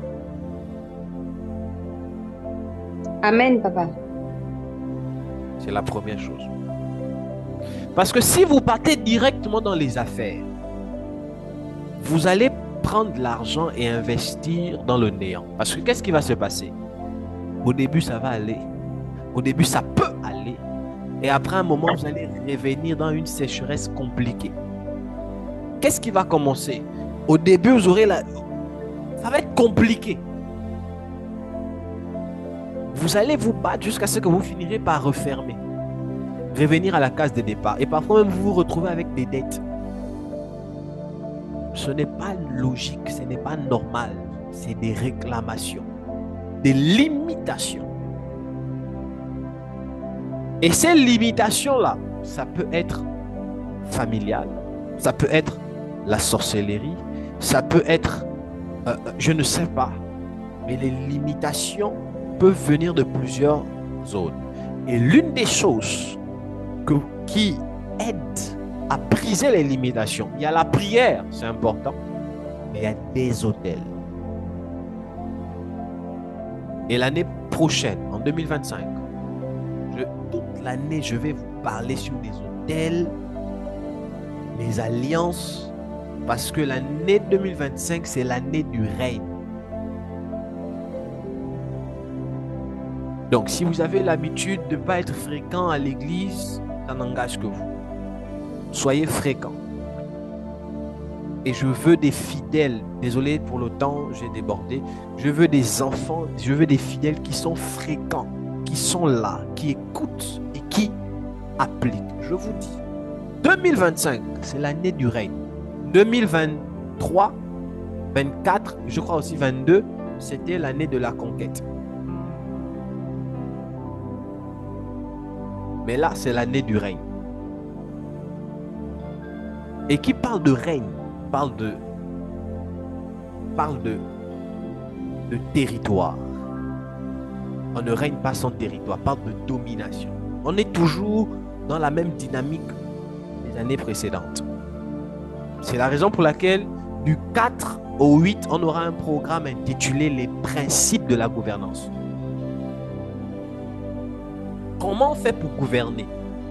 Amen, papa. C'est la première chose. Parce que si vous partez directement dans les affaires, vous allez prendre l'argent et investir dans le néant. Parce que qu'est-ce qui va se passer? Au début, ça va aller. Au début, ça peut aller. Et après un moment, vous allez revenir dans une sécheresse compliquée. Qu'est-ce qui va commencer? Au début, vous aurez la... Ça va être compliqué. Vous allez vous battre jusqu'à ce que vous finirez par refermer. Revenir à la case de départ. Et parfois même, vous vous retrouvez avec des dettes. Ce n'est pas logique, ce n'est pas normal. C'est des réclamations, des limitations. Et ces limitations-là, ça peut être familial, ça peut être la sorcellerie, ça peut être, euh, je ne sais pas, mais les limitations peuvent venir de plusieurs zones. Et l'une des choses que, qui aide à briser les limitations, il y a la prière, c'est important, mais il y a des hôtels. Et l'année prochaine, en deux mille vingt-cinq, je, toute l'année, je vais vous parler sur des hôtels, les alliances, parce que l'année deux mille vingt-cinq, c'est l'année du règne. Donc, si vous avez l'habitude de ne pas être fréquent à l'église, ça n'engage que vous. Soyez fréquents. Et je veux des fidèles. Désolé pour le temps, j'ai débordé. Je veux des enfants, je veux des fidèles qui sont fréquents, qui sont là, qui écoutent et qui appliquent. Je vous dis, deux mille vingt-cinq, c'est l'année du règne. deux mille vingt-trois, vingt-quatre, je crois aussi vingt-deux, c'était l'année de la conquête. Mais là, c'est l'année du règne. Et qui parle de règne, parle de, parle de, de territoire. On ne règne pas sans territoire, parle de domination. On est toujours dans la même dynamique des années précédentes. C'est la raison pour laquelle du quatre au huit, on aura un programme intitulé Les principes de la gouvernance. Comment on fait pour gouverner?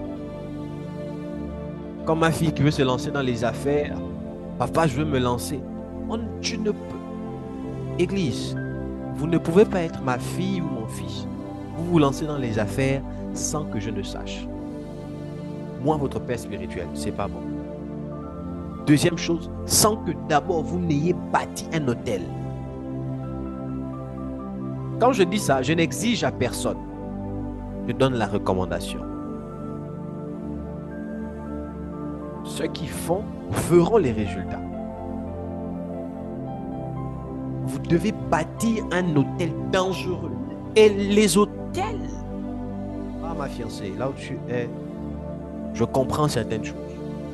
Comme ma fille qui veut se lancer dans les affaires, papa, je veux me lancer. On, tu ne peux. Église, vous ne pouvez pas être ma fille ou mon fils. Vous vous lancez dans les affaires sans que je ne sache. Moi, votre père spirituel, c'est pas bon. Deuxième chose, sans que d'abord vous n'ayez bâti un hôtel. Quand je dis ça, je n'exige à personne. Je donne la recommandation. Ceux qui font verront les résultats. Vous devez bâtir un hôtel dangereux. Et les hôtels, ah ma fiancée, là où tu es, je comprends certaines choses.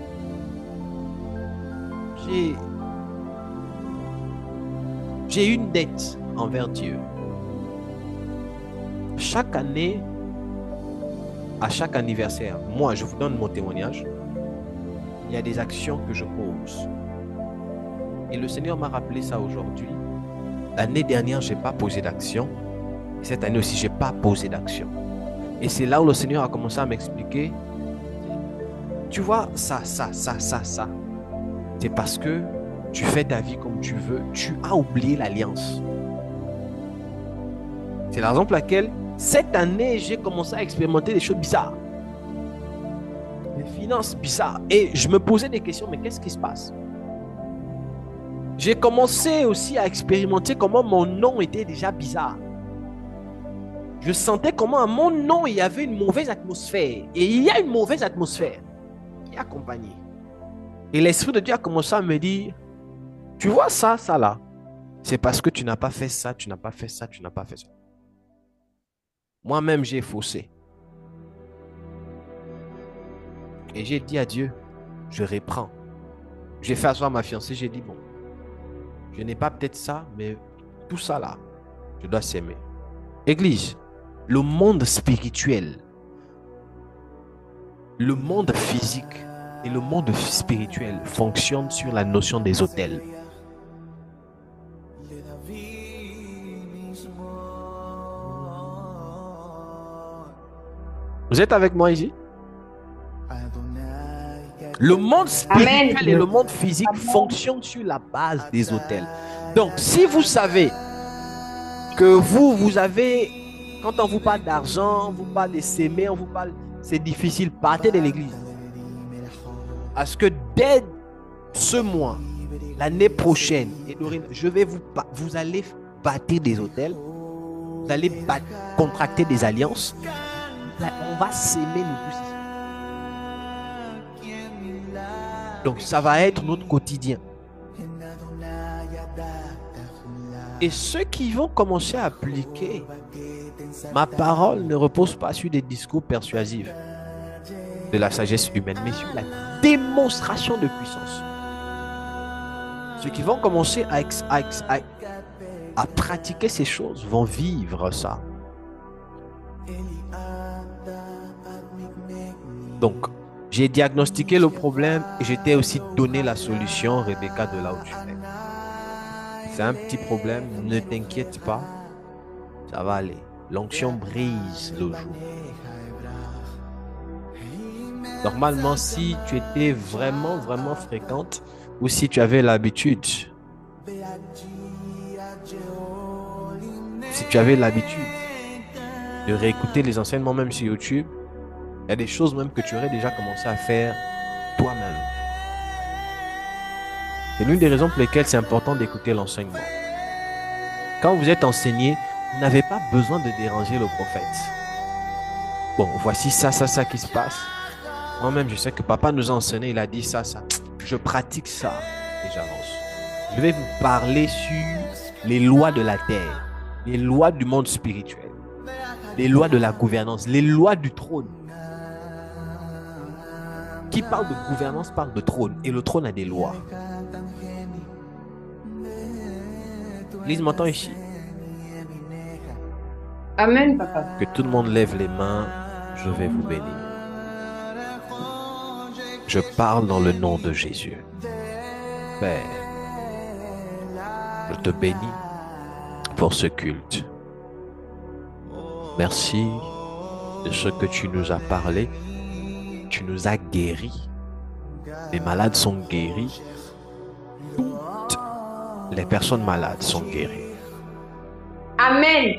J'ai j'ai une dette envers Dieu. Chaque année, à chaque anniversaire, moi je vous donne mon témoignage, il y a des actions que je pose. Et le Seigneur m'a rappelé ça aujourd'hui. L'année dernière, je n'ai pas posé d'action. Cette année aussi, je n'ai pas posé d'action. Et c'est là où le Seigneur a commencé à m'expliquer. Tu vois, ça, ça, ça, ça, ça. C'est parce que tu fais ta vie comme tu veux. Tu as oublié l'alliance. C'est la raison pour laquelle, cette année, j'ai commencé à expérimenter des choses bizarres. Des finances bizarres. Et je me posais des questions, mais qu'est-ce qui se passe? J'ai commencé aussi à expérimenter comment mon nom était déjà bizarre. Je sentais comment à mon nom, il y avait une mauvaise atmosphère. Et il y a une mauvaise atmosphère qui accompagnait. Et l'Esprit de Dieu a commencé à me dire, tu vois ça, ça là, c'est parce que tu n'as pas fait ça, tu n'as pas fait ça, tu n'as pas fait ça. Moi-même, j'ai faussé. Et j'ai dit à Dieu, je reprends. J'ai fait asseoir ma fiancée, j'ai dit, bon, Je n'ai pas peut-être ça, mais tout ça là, je dois s'aimer. Église, le monde spirituel, le monde physique et le monde spirituel fonctionnent sur la notion des autels. Vous êtes avec moi ici? Le monde spirituel Amen. Et le monde physique Amen. Fonctionnent sur la base des autels. Donc, si vous savez que vous, vous avez, quand on vous parle d'argent, on vous parle de s'aimer, on vous parle, c'est difficile, partez de l'église. Parce que dès ce mois, l'année prochaine, et je vais vous, vous allez bâtir des hôtels, vous allez bâtir, contracter des alliances, on va s'aimer nous tous. Donc ça va être notre quotidien. Et ceux qui vont commencer à appliquer ma parole ne repose pas sur des discours persuasifs de la sagesse humaine, mais sur la démonstration de puissance. Ceux qui vont commencer à, à, à, à pratiquer ces choses vont vivre ça. Donc, j'ai diagnostiqué le problème et je t'ai aussi donné la solution, Rebecca, de là où tu es. C'est un petit problème, ne t'inquiète pas, ça va aller. L'onction brise le jour. Normalement, si tu étais vraiment, vraiment fréquente ou si tu avais l'habitude, si tu avais l'habitude de réécouter les enseignements même sur YouTube, il y a des choses même que tu aurais déjà commencé à faire toi-même. C'est l'une des raisons pour lesquelles c'est important d'écouter l'enseignement. Quand vous êtes enseigné, vous n'avez pas besoin de déranger le prophète. Bon, voici ça, ça, ça qui se passe. Moi-même, je sais que papa nous a enseigné, il a dit ça, ça. Je pratique ça et j'avance. Je vais vous parler sur les lois de la terre, les lois du monde spirituel, les lois de la gouvernance, les lois du trône. Qui parle de gouvernance parle de trône. Et le trône a des lois. Lise, m'entends ici? Amen, papa. Que tout le monde lève les mains. Je vais vous bénir. Je parle dans le nom de Jésus. Père, je te bénis pour ce culte. Merci de ce que tu nous as parlé. Tu nous as guéris. Les malades sont guéris. Toutes les personnes malades sont guéries. Amen.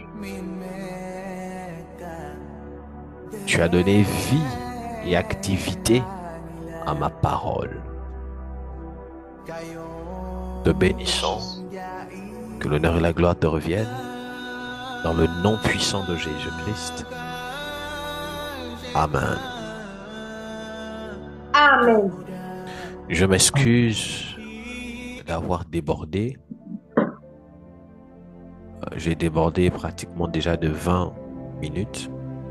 Tu as donné vie et activité à ma parole. Te bénissons. Que l'honneur et la gloire te reviennent. Dans le nom puissant de Jésus-Christ. Amen. Amen. Je m'excuse d'avoir débordé. J'ai débordé pratiquement déjà de vingt minutes.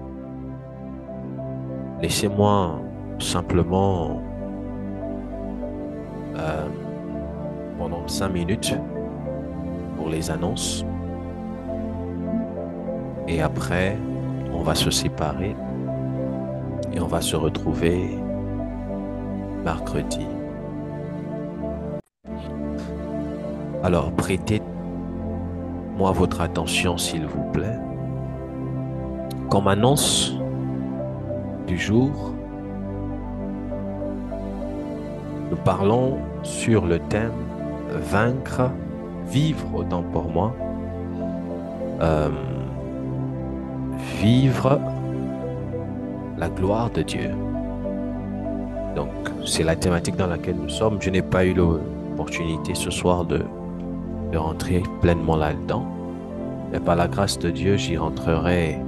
Laissez-moi simplement euh, pendant cinq minutes pour les annonces. Et après, on va se séparer et on va se retrouver mercredi. Alors, prêtez-moi votre attention, s'il vous plaît. Comme annonce du jour, nous parlons sur le thème « Vaincre, vivre autant pour moi euh, ». Vivre la gloire de Dieu. Donc, c'est la thématique dans laquelle nous sommes. Je n'ai pas eu l'opportunité ce soir de, de rentrer pleinement là-dedans. Mais par la grâce de Dieu, j'y rentrerai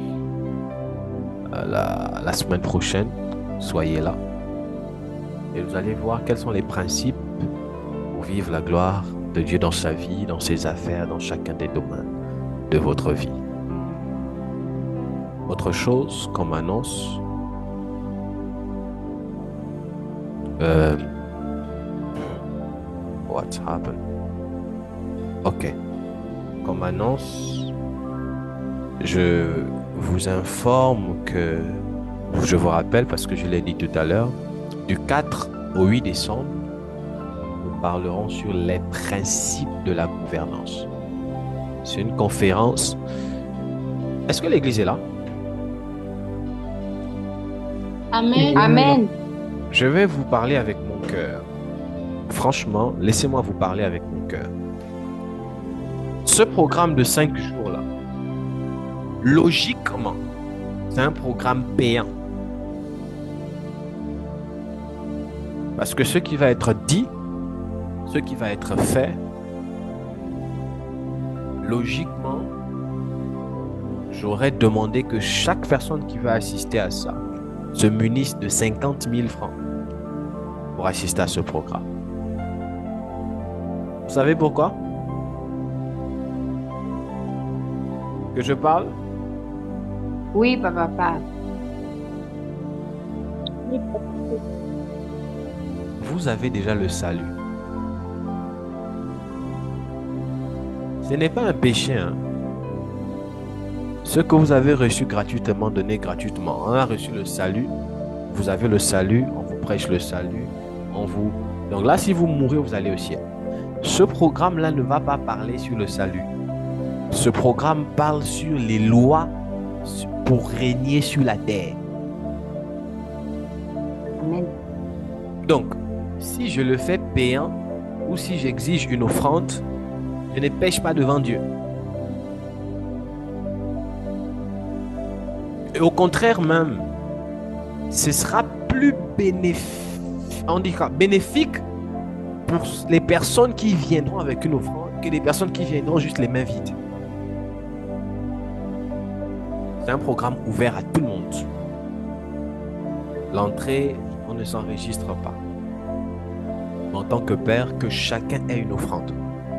la, la semaine prochaine. Soyez là. Et vous allez voir quels sont les principes pour vivre la gloire de Dieu dans sa vie, dans ses affaires, dans chacun des domaines de votre vie. Autre chose comme annonce, euh, what's happened? Ok. Comme annonce, je vous informe que, je vous rappelle parce que je l'ai dit tout à l'heure, du quatre au huit décembre, nous parlerons sur les principes de la gouvernance. C'est une conférence. Est-ce que l'église est là? Amen. Amen. Je vais vous parler avec mon cœur. Franchement, laissez-moi vous parler avec mon cœur. Ce programme de cinq jours-là, logiquement, c'est un programme payant. Parce que ce qui va être dit, ce qui va être fait, logiquement, j'aurais demandé que chaque personne qui va assister à ça se munisse de cinquante mille francs pour assister à ce programme. Vous savez pourquoi? Que je parle? Oui, papa, parle. Vous avez déjà le salut. Ce n'est pas un péché, hein. Ce que vous avez reçu gratuitement, donné gratuitement. On a reçu le salut. Vous avez le salut. On vous prêche le salut. On vous... Donc là, si vous mourrez, vous allez au ciel. Ce programme-là ne va pas parler sur le salut. Ce programme parle sur les lois pour régner sur la terre. Amen. Donc, si je le fais payant ou si j'exige une offrande, je ne pêche pas devant Dieu. Et au contraire même, ce sera plus bénéfique, on dit quoi, bénéfique pour les personnes qui viendront avec une offrande que les personnes qui viendront juste les mains vides. C'est un programme ouvert à tout le monde. L'entrée, on ne s'enregistre pas. En tant que père, que chacun ait une offrande.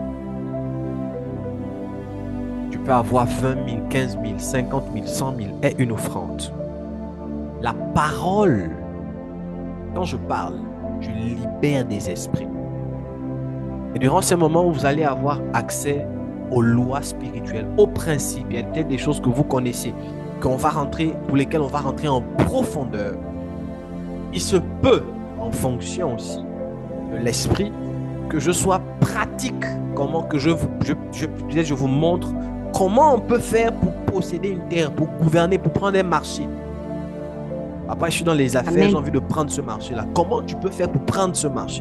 Tu peux avoir vingt mille, quinze mille, cinquante mille, cent mille, aie une offrande. La parole, quand je parle, je libère des esprits. Et durant ces moments où vous allez avoir accès aux lois spirituelles, aux principes, il y a peut-être des choses que vous connaissez, qu'on va rentrer, pour lesquelles on va rentrer en profondeur. Il se peut, en fonction aussi de l'esprit, que je sois pratique, comment que je, je, je, je vous montre comment on peut faire pour posséder une terre, pour gouverner, pour prendre un marché. Après, je suis dans les affaires, j'ai envie de prendre ce marché-là. Comment tu peux faire pour prendre ce marché?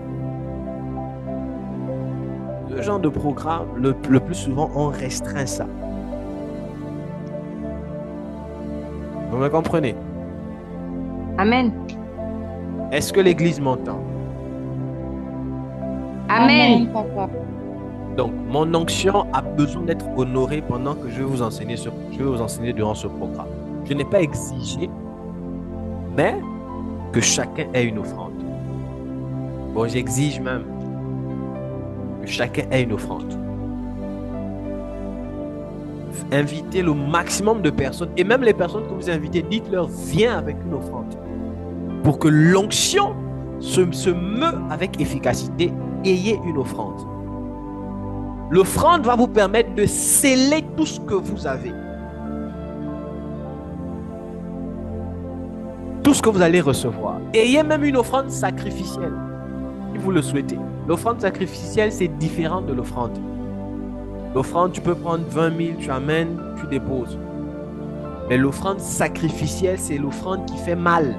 Le genre de programme, le, le plus souvent, on restreint ça. Vous me comprenez? Amen. Est-ce que l'Église m'entend? Amen, papa. Donc, mon onction a besoin d'être honorée pendant que je vais vous enseigner, ce, je vais vous enseigner durant ce programme. Je n'ai pas exigé, mais que chacun ait une offrande. Bon, j'exige même que chacun ait une offrande. Invitez le maximum de personnes, et même les personnes que vous invitez, dites-leur, viens avec une offrande. Pour que l'onction se, se meut avec efficacité, ayez une offrande. L'offrande va vous permettre de sceller tout ce que vous avez. Tout ce que vous allez recevoir. Ayez même une offrande sacrificielle, si vous le souhaitez. L'offrande sacrificielle, c'est différent de l'offrande. L'offrande, tu peux prendre vingt mille, tu amènes, tu déposes. Mais l'offrande sacrificielle, c'est l'offrande qui fait mal.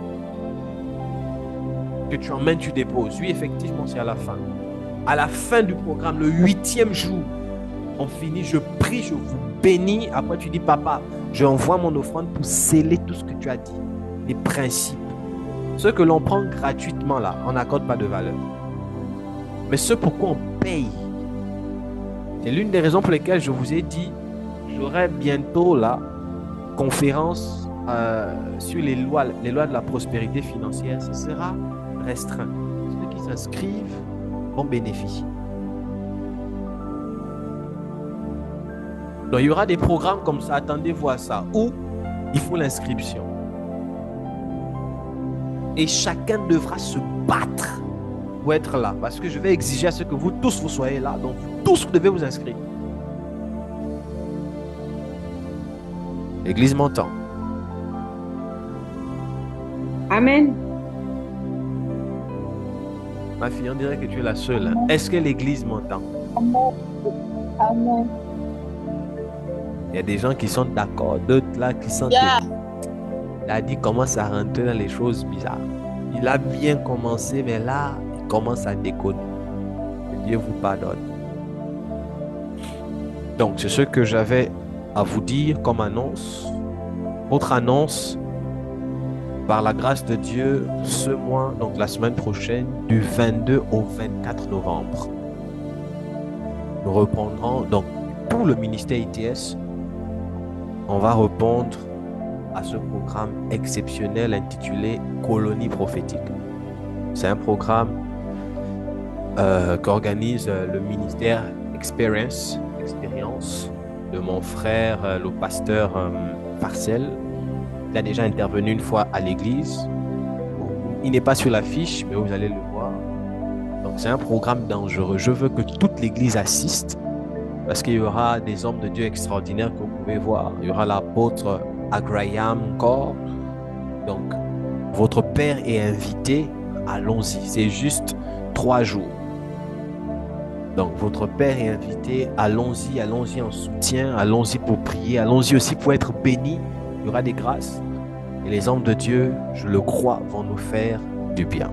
Que tu emmènes, tu déposes. Oui, effectivement, c'est à la fin. À la fin du programme, le huitième jour, on finit, je prie, je vous bénis. Après, tu dis, papa, je envoie mon offrande pour sceller tout ce que tu as dit. Les principes. Ce que l'on prend gratuitement là, on n'accorde pas de valeur. Mais ce pourquoi on paye, c'est l'une des raisons pour lesquelles je vous ai dit, j'aurai bientôt là, conférence euh, sur les lois, les lois de la prospérité financière. Ce sera restreint. Ceux qui s'inscrivent vont bénéficier. Donc il y aura des programmes comme ça, attendez-vous à ça, où il faut l'inscription. Et chacun devra se battre pour être là. Parce que je vais exiger à ce que vous tous, vous soyez là. Donc, vous tous, vous devez vous inscrire. L'église m'entend. Amen. Ma fille, on dirait que tu es la seule. Hein. Est-ce que l'église m'entend? Amen. Il y a des gens qui sont d'accord, d'autres là qui sont... Yeah. Il a dit commence à rentrer dans les choses bizarres. Il a bien commencé, mais là, il commence à déconner. Que Dieu vous pardonne. Donc, c'est ce que j'avais à vous dire comme annonce. Autre annonce, par la grâce de Dieu, ce mois, donc la semaine prochaine, du vingt-deux au vingt-quatre novembre, nous reprendrons, donc pour le ministère I T S, on va répondre à ce programme exceptionnel intitulé Colonie prophétique. C'est un programme euh, qu'organise euh, le ministère Experience, Expérience de mon frère, euh, le pasteur euh, Marcel. Il a déjà intervenu une fois à l'église. Il n'est pas sur l'affiche, mais vous allez le voir. Donc c'est un programme dangereux. Je veux que toute l'église assiste parce qu'il y aura des hommes de Dieu extraordinaires que vous pouvez voir. Il y aura l'apôtre Agraham encore. Donc votre père est invité. Allons-y. C'est juste trois jours. Donc votre père est invité. Allons-y, allons-y en soutien. Allons-y pour prier. Allons-y aussi pour être bénis. Il y aura des grâces. Et les hommes de Dieu, je le crois, vont nous faire du bien.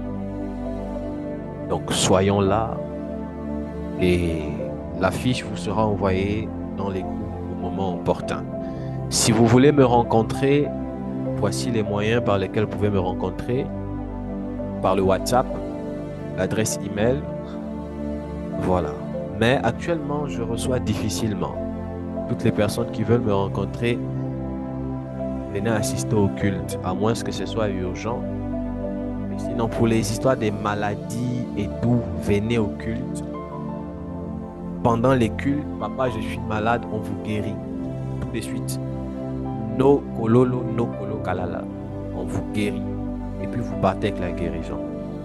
Donc, soyons là. Et l'affiche vous sera envoyée dans les groupes au moment opportun. Si vous voulez me rencontrer, voici les moyens par lesquels vous pouvez me rencontrer. Par le WhatsApp, l'adresse email. Voilà. Mais actuellement, je reçois difficilement. Toutes les personnes qui veulent me rencontrer, venez assister au culte, à moins que ce soit urgent. Mais sinon, pour les histoires des maladies et tout, venez au culte. Pendant les cultes, papa, je suis malade, on vous guérit. Tout de suite. No kololo, no kolo kalala. On vous guérit. Et puis vous partez avec la guérison.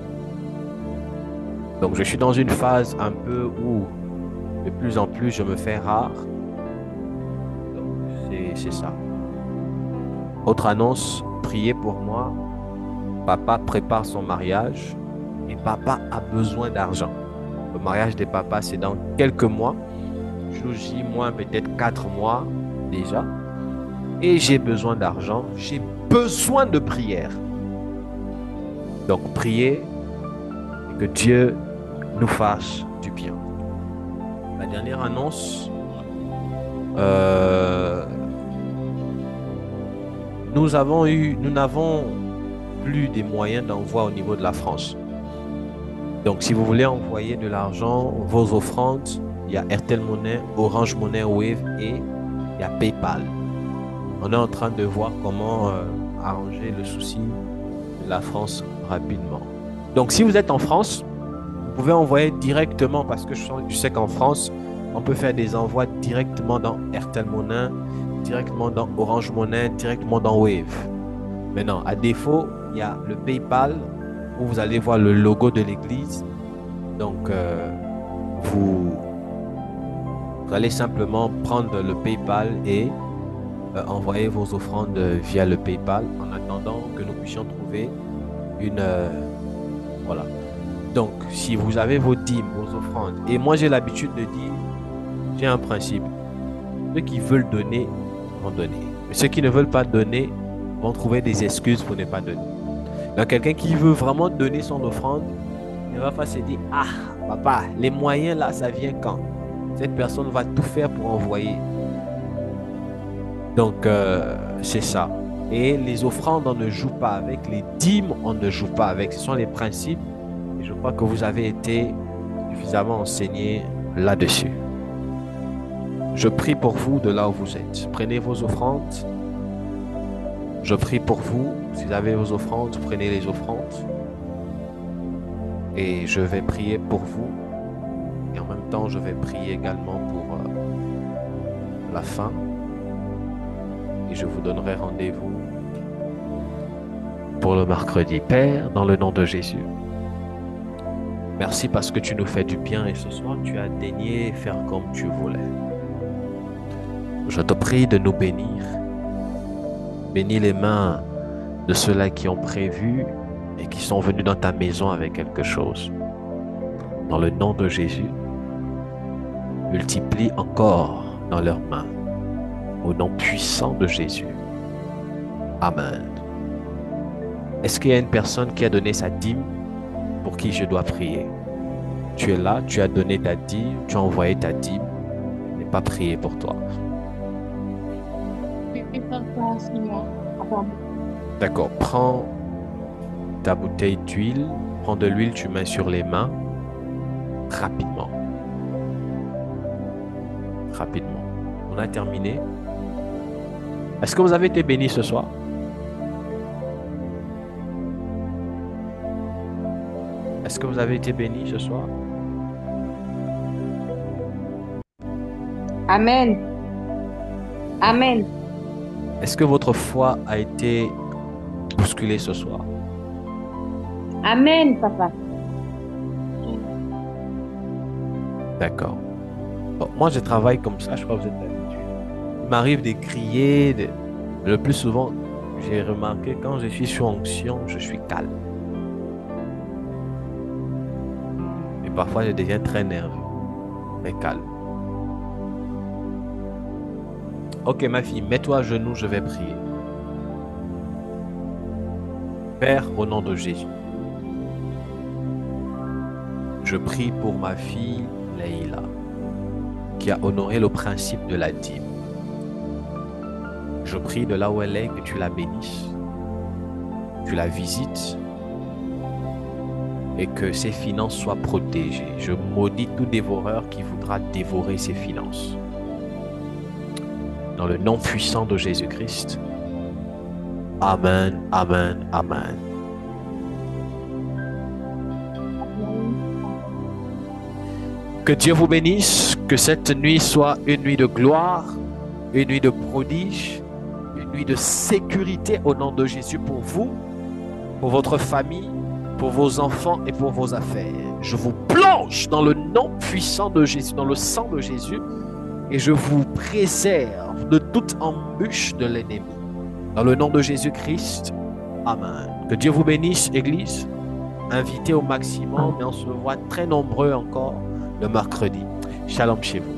Donc je suis dans une phase un peu où, de plus en plus, je me fais rare. Donc c'est ça. Autre annonce, priez pour moi. Papa prépare son mariage et papa a besoin d'argent. Le mariage de papa, c'est dans quelques mois. Jour moi, peut-être quatre mois déjà. Et j'ai besoin d'argent. J'ai besoin de prière. Donc, priez et que Dieu nous fasse du bien. La dernière annonce, euh, Nous avons eu, nous n'avons plus des moyens d'envoi au niveau de la France. Donc, si vous voulez envoyer de l'argent, vos offrandes, il y a Airtel Money, Orange Money, Wave et il y a PayPal. On est en train de voir comment euh, arranger le souci de la France rapidement. Donc, si vous êtes en France, vous pouvez envoyer directement parce que je sais qu'en France, on peut faire des envois directement dans Airtel Money, directement dans Orange Money, directement dans Wave. Maintenant, à défaut, il y a le PayPal où vous allez voir le logo de l'église. Donc, euh, vous, vous allez simplement prendre le PayPal et euh, envoyer vos offrandes via le PayPal en attendant que nous puissions trouver une... Euh, voilà. Donc, si vous avez vos dîmes, vos offrandes, et moi j'ai l'habitude de dire, j'ai un principe. Ceux qui veulent donner vont donner. Mais ceux qui ne veulent pas donner vont trouver des excuses pour ne pas donner. Donc, quelqu'un qui veut vraiment donner son offrande, il va pas se dire, ah, papa, les moyens là, ça vient quand? Cette personne va tout faire pour envoyer. Donc, euh, c'est ça. Et les offrandes, on ne joue pas avec. Les dîmes, on ne joue pas avec. Ce sont les principes. Et je crois que vous avez été suffisamment enseigné là-dessus. Je prie pour vous de là où vous êtes. Prenez vos offrandes. Je prie pour vous. Si vous avez vos offrandes, prenez les offrandes. Et je vais prier pour vous. Et en même temps, je vais prier également pour euh, la fin. Et je vous donnerai rendez-vous pour le mercredi. Père, dans le nom de Jésus, Merci parce que tu nous fais du bien et ce soir, tu as daigné faire comme tu voulais. Je te prie de nous bénir. Bénis les mains de ceux-là qui ont prévu et qui sont venus dans ta maison avec quelque chose. Dans le nom de Jésus, multiplie encore dans leurs mains. Au nom puissant de Jésus. Amen. Est-ce qu'il y a une personne qui a donné sa dîme pour qui je dois prier? Tu es là, tu as donné ta dîme, tu as envoyé ta dîme, je n'ai pas prié pour toi. D'accord, prends ta bouteille d'huile, prends de l'huile, tu mets sur les mains, rapidement. Rapidement. On a terminé. Est-ce que vous avez été bénis ce soir? Est-ce que vous avez été bénis ce soir? Amen. Amen. Est-ce que votre foi a été bousculée ce soir? Amen, papa. D'accord. Bon, moi, je travaille comme ça, je crois que vous êtes habitués. Il m'arrive de crier, de... mais le plus souvent, j'ai remarqué, quand je suis sous onction, je suis calme. Mais parfois, je deviens très nerveux, mais calme. Ok, ma fille, mets-toi à genoux, je vais prier. Père, au nom de Jésus, je prie pour ma fille Leïla, qui a honoré le principe de la dîme. Je prie de là où elle est que tu la bénisses, tu la visites et que ses finances soient protégées. Je maudis tout dévoreur qui voudra dévorer ses finances. Dans le nom puissant de Jésus-Christ. Amen, amen, amen. Que Dieu vous bénisse, que cette nuit soit une nuit de gloire, une nuit de prodige, une nuit de sécurité au nom de Jésus pour vous, pour votre famille, pour vos enfants et pour vos affaires. Je vous plonge dans le nom puissant de Jésus, dans le sang de Jésus, et je vous préserve de toute embûche de l'ennemi. Dans le nom de Jésus-Christ, amen. Que Dieu vous bénisse, Église. Invitez au maximum, et on se voit très nombreux encore le mercredi. Shalom chez vous.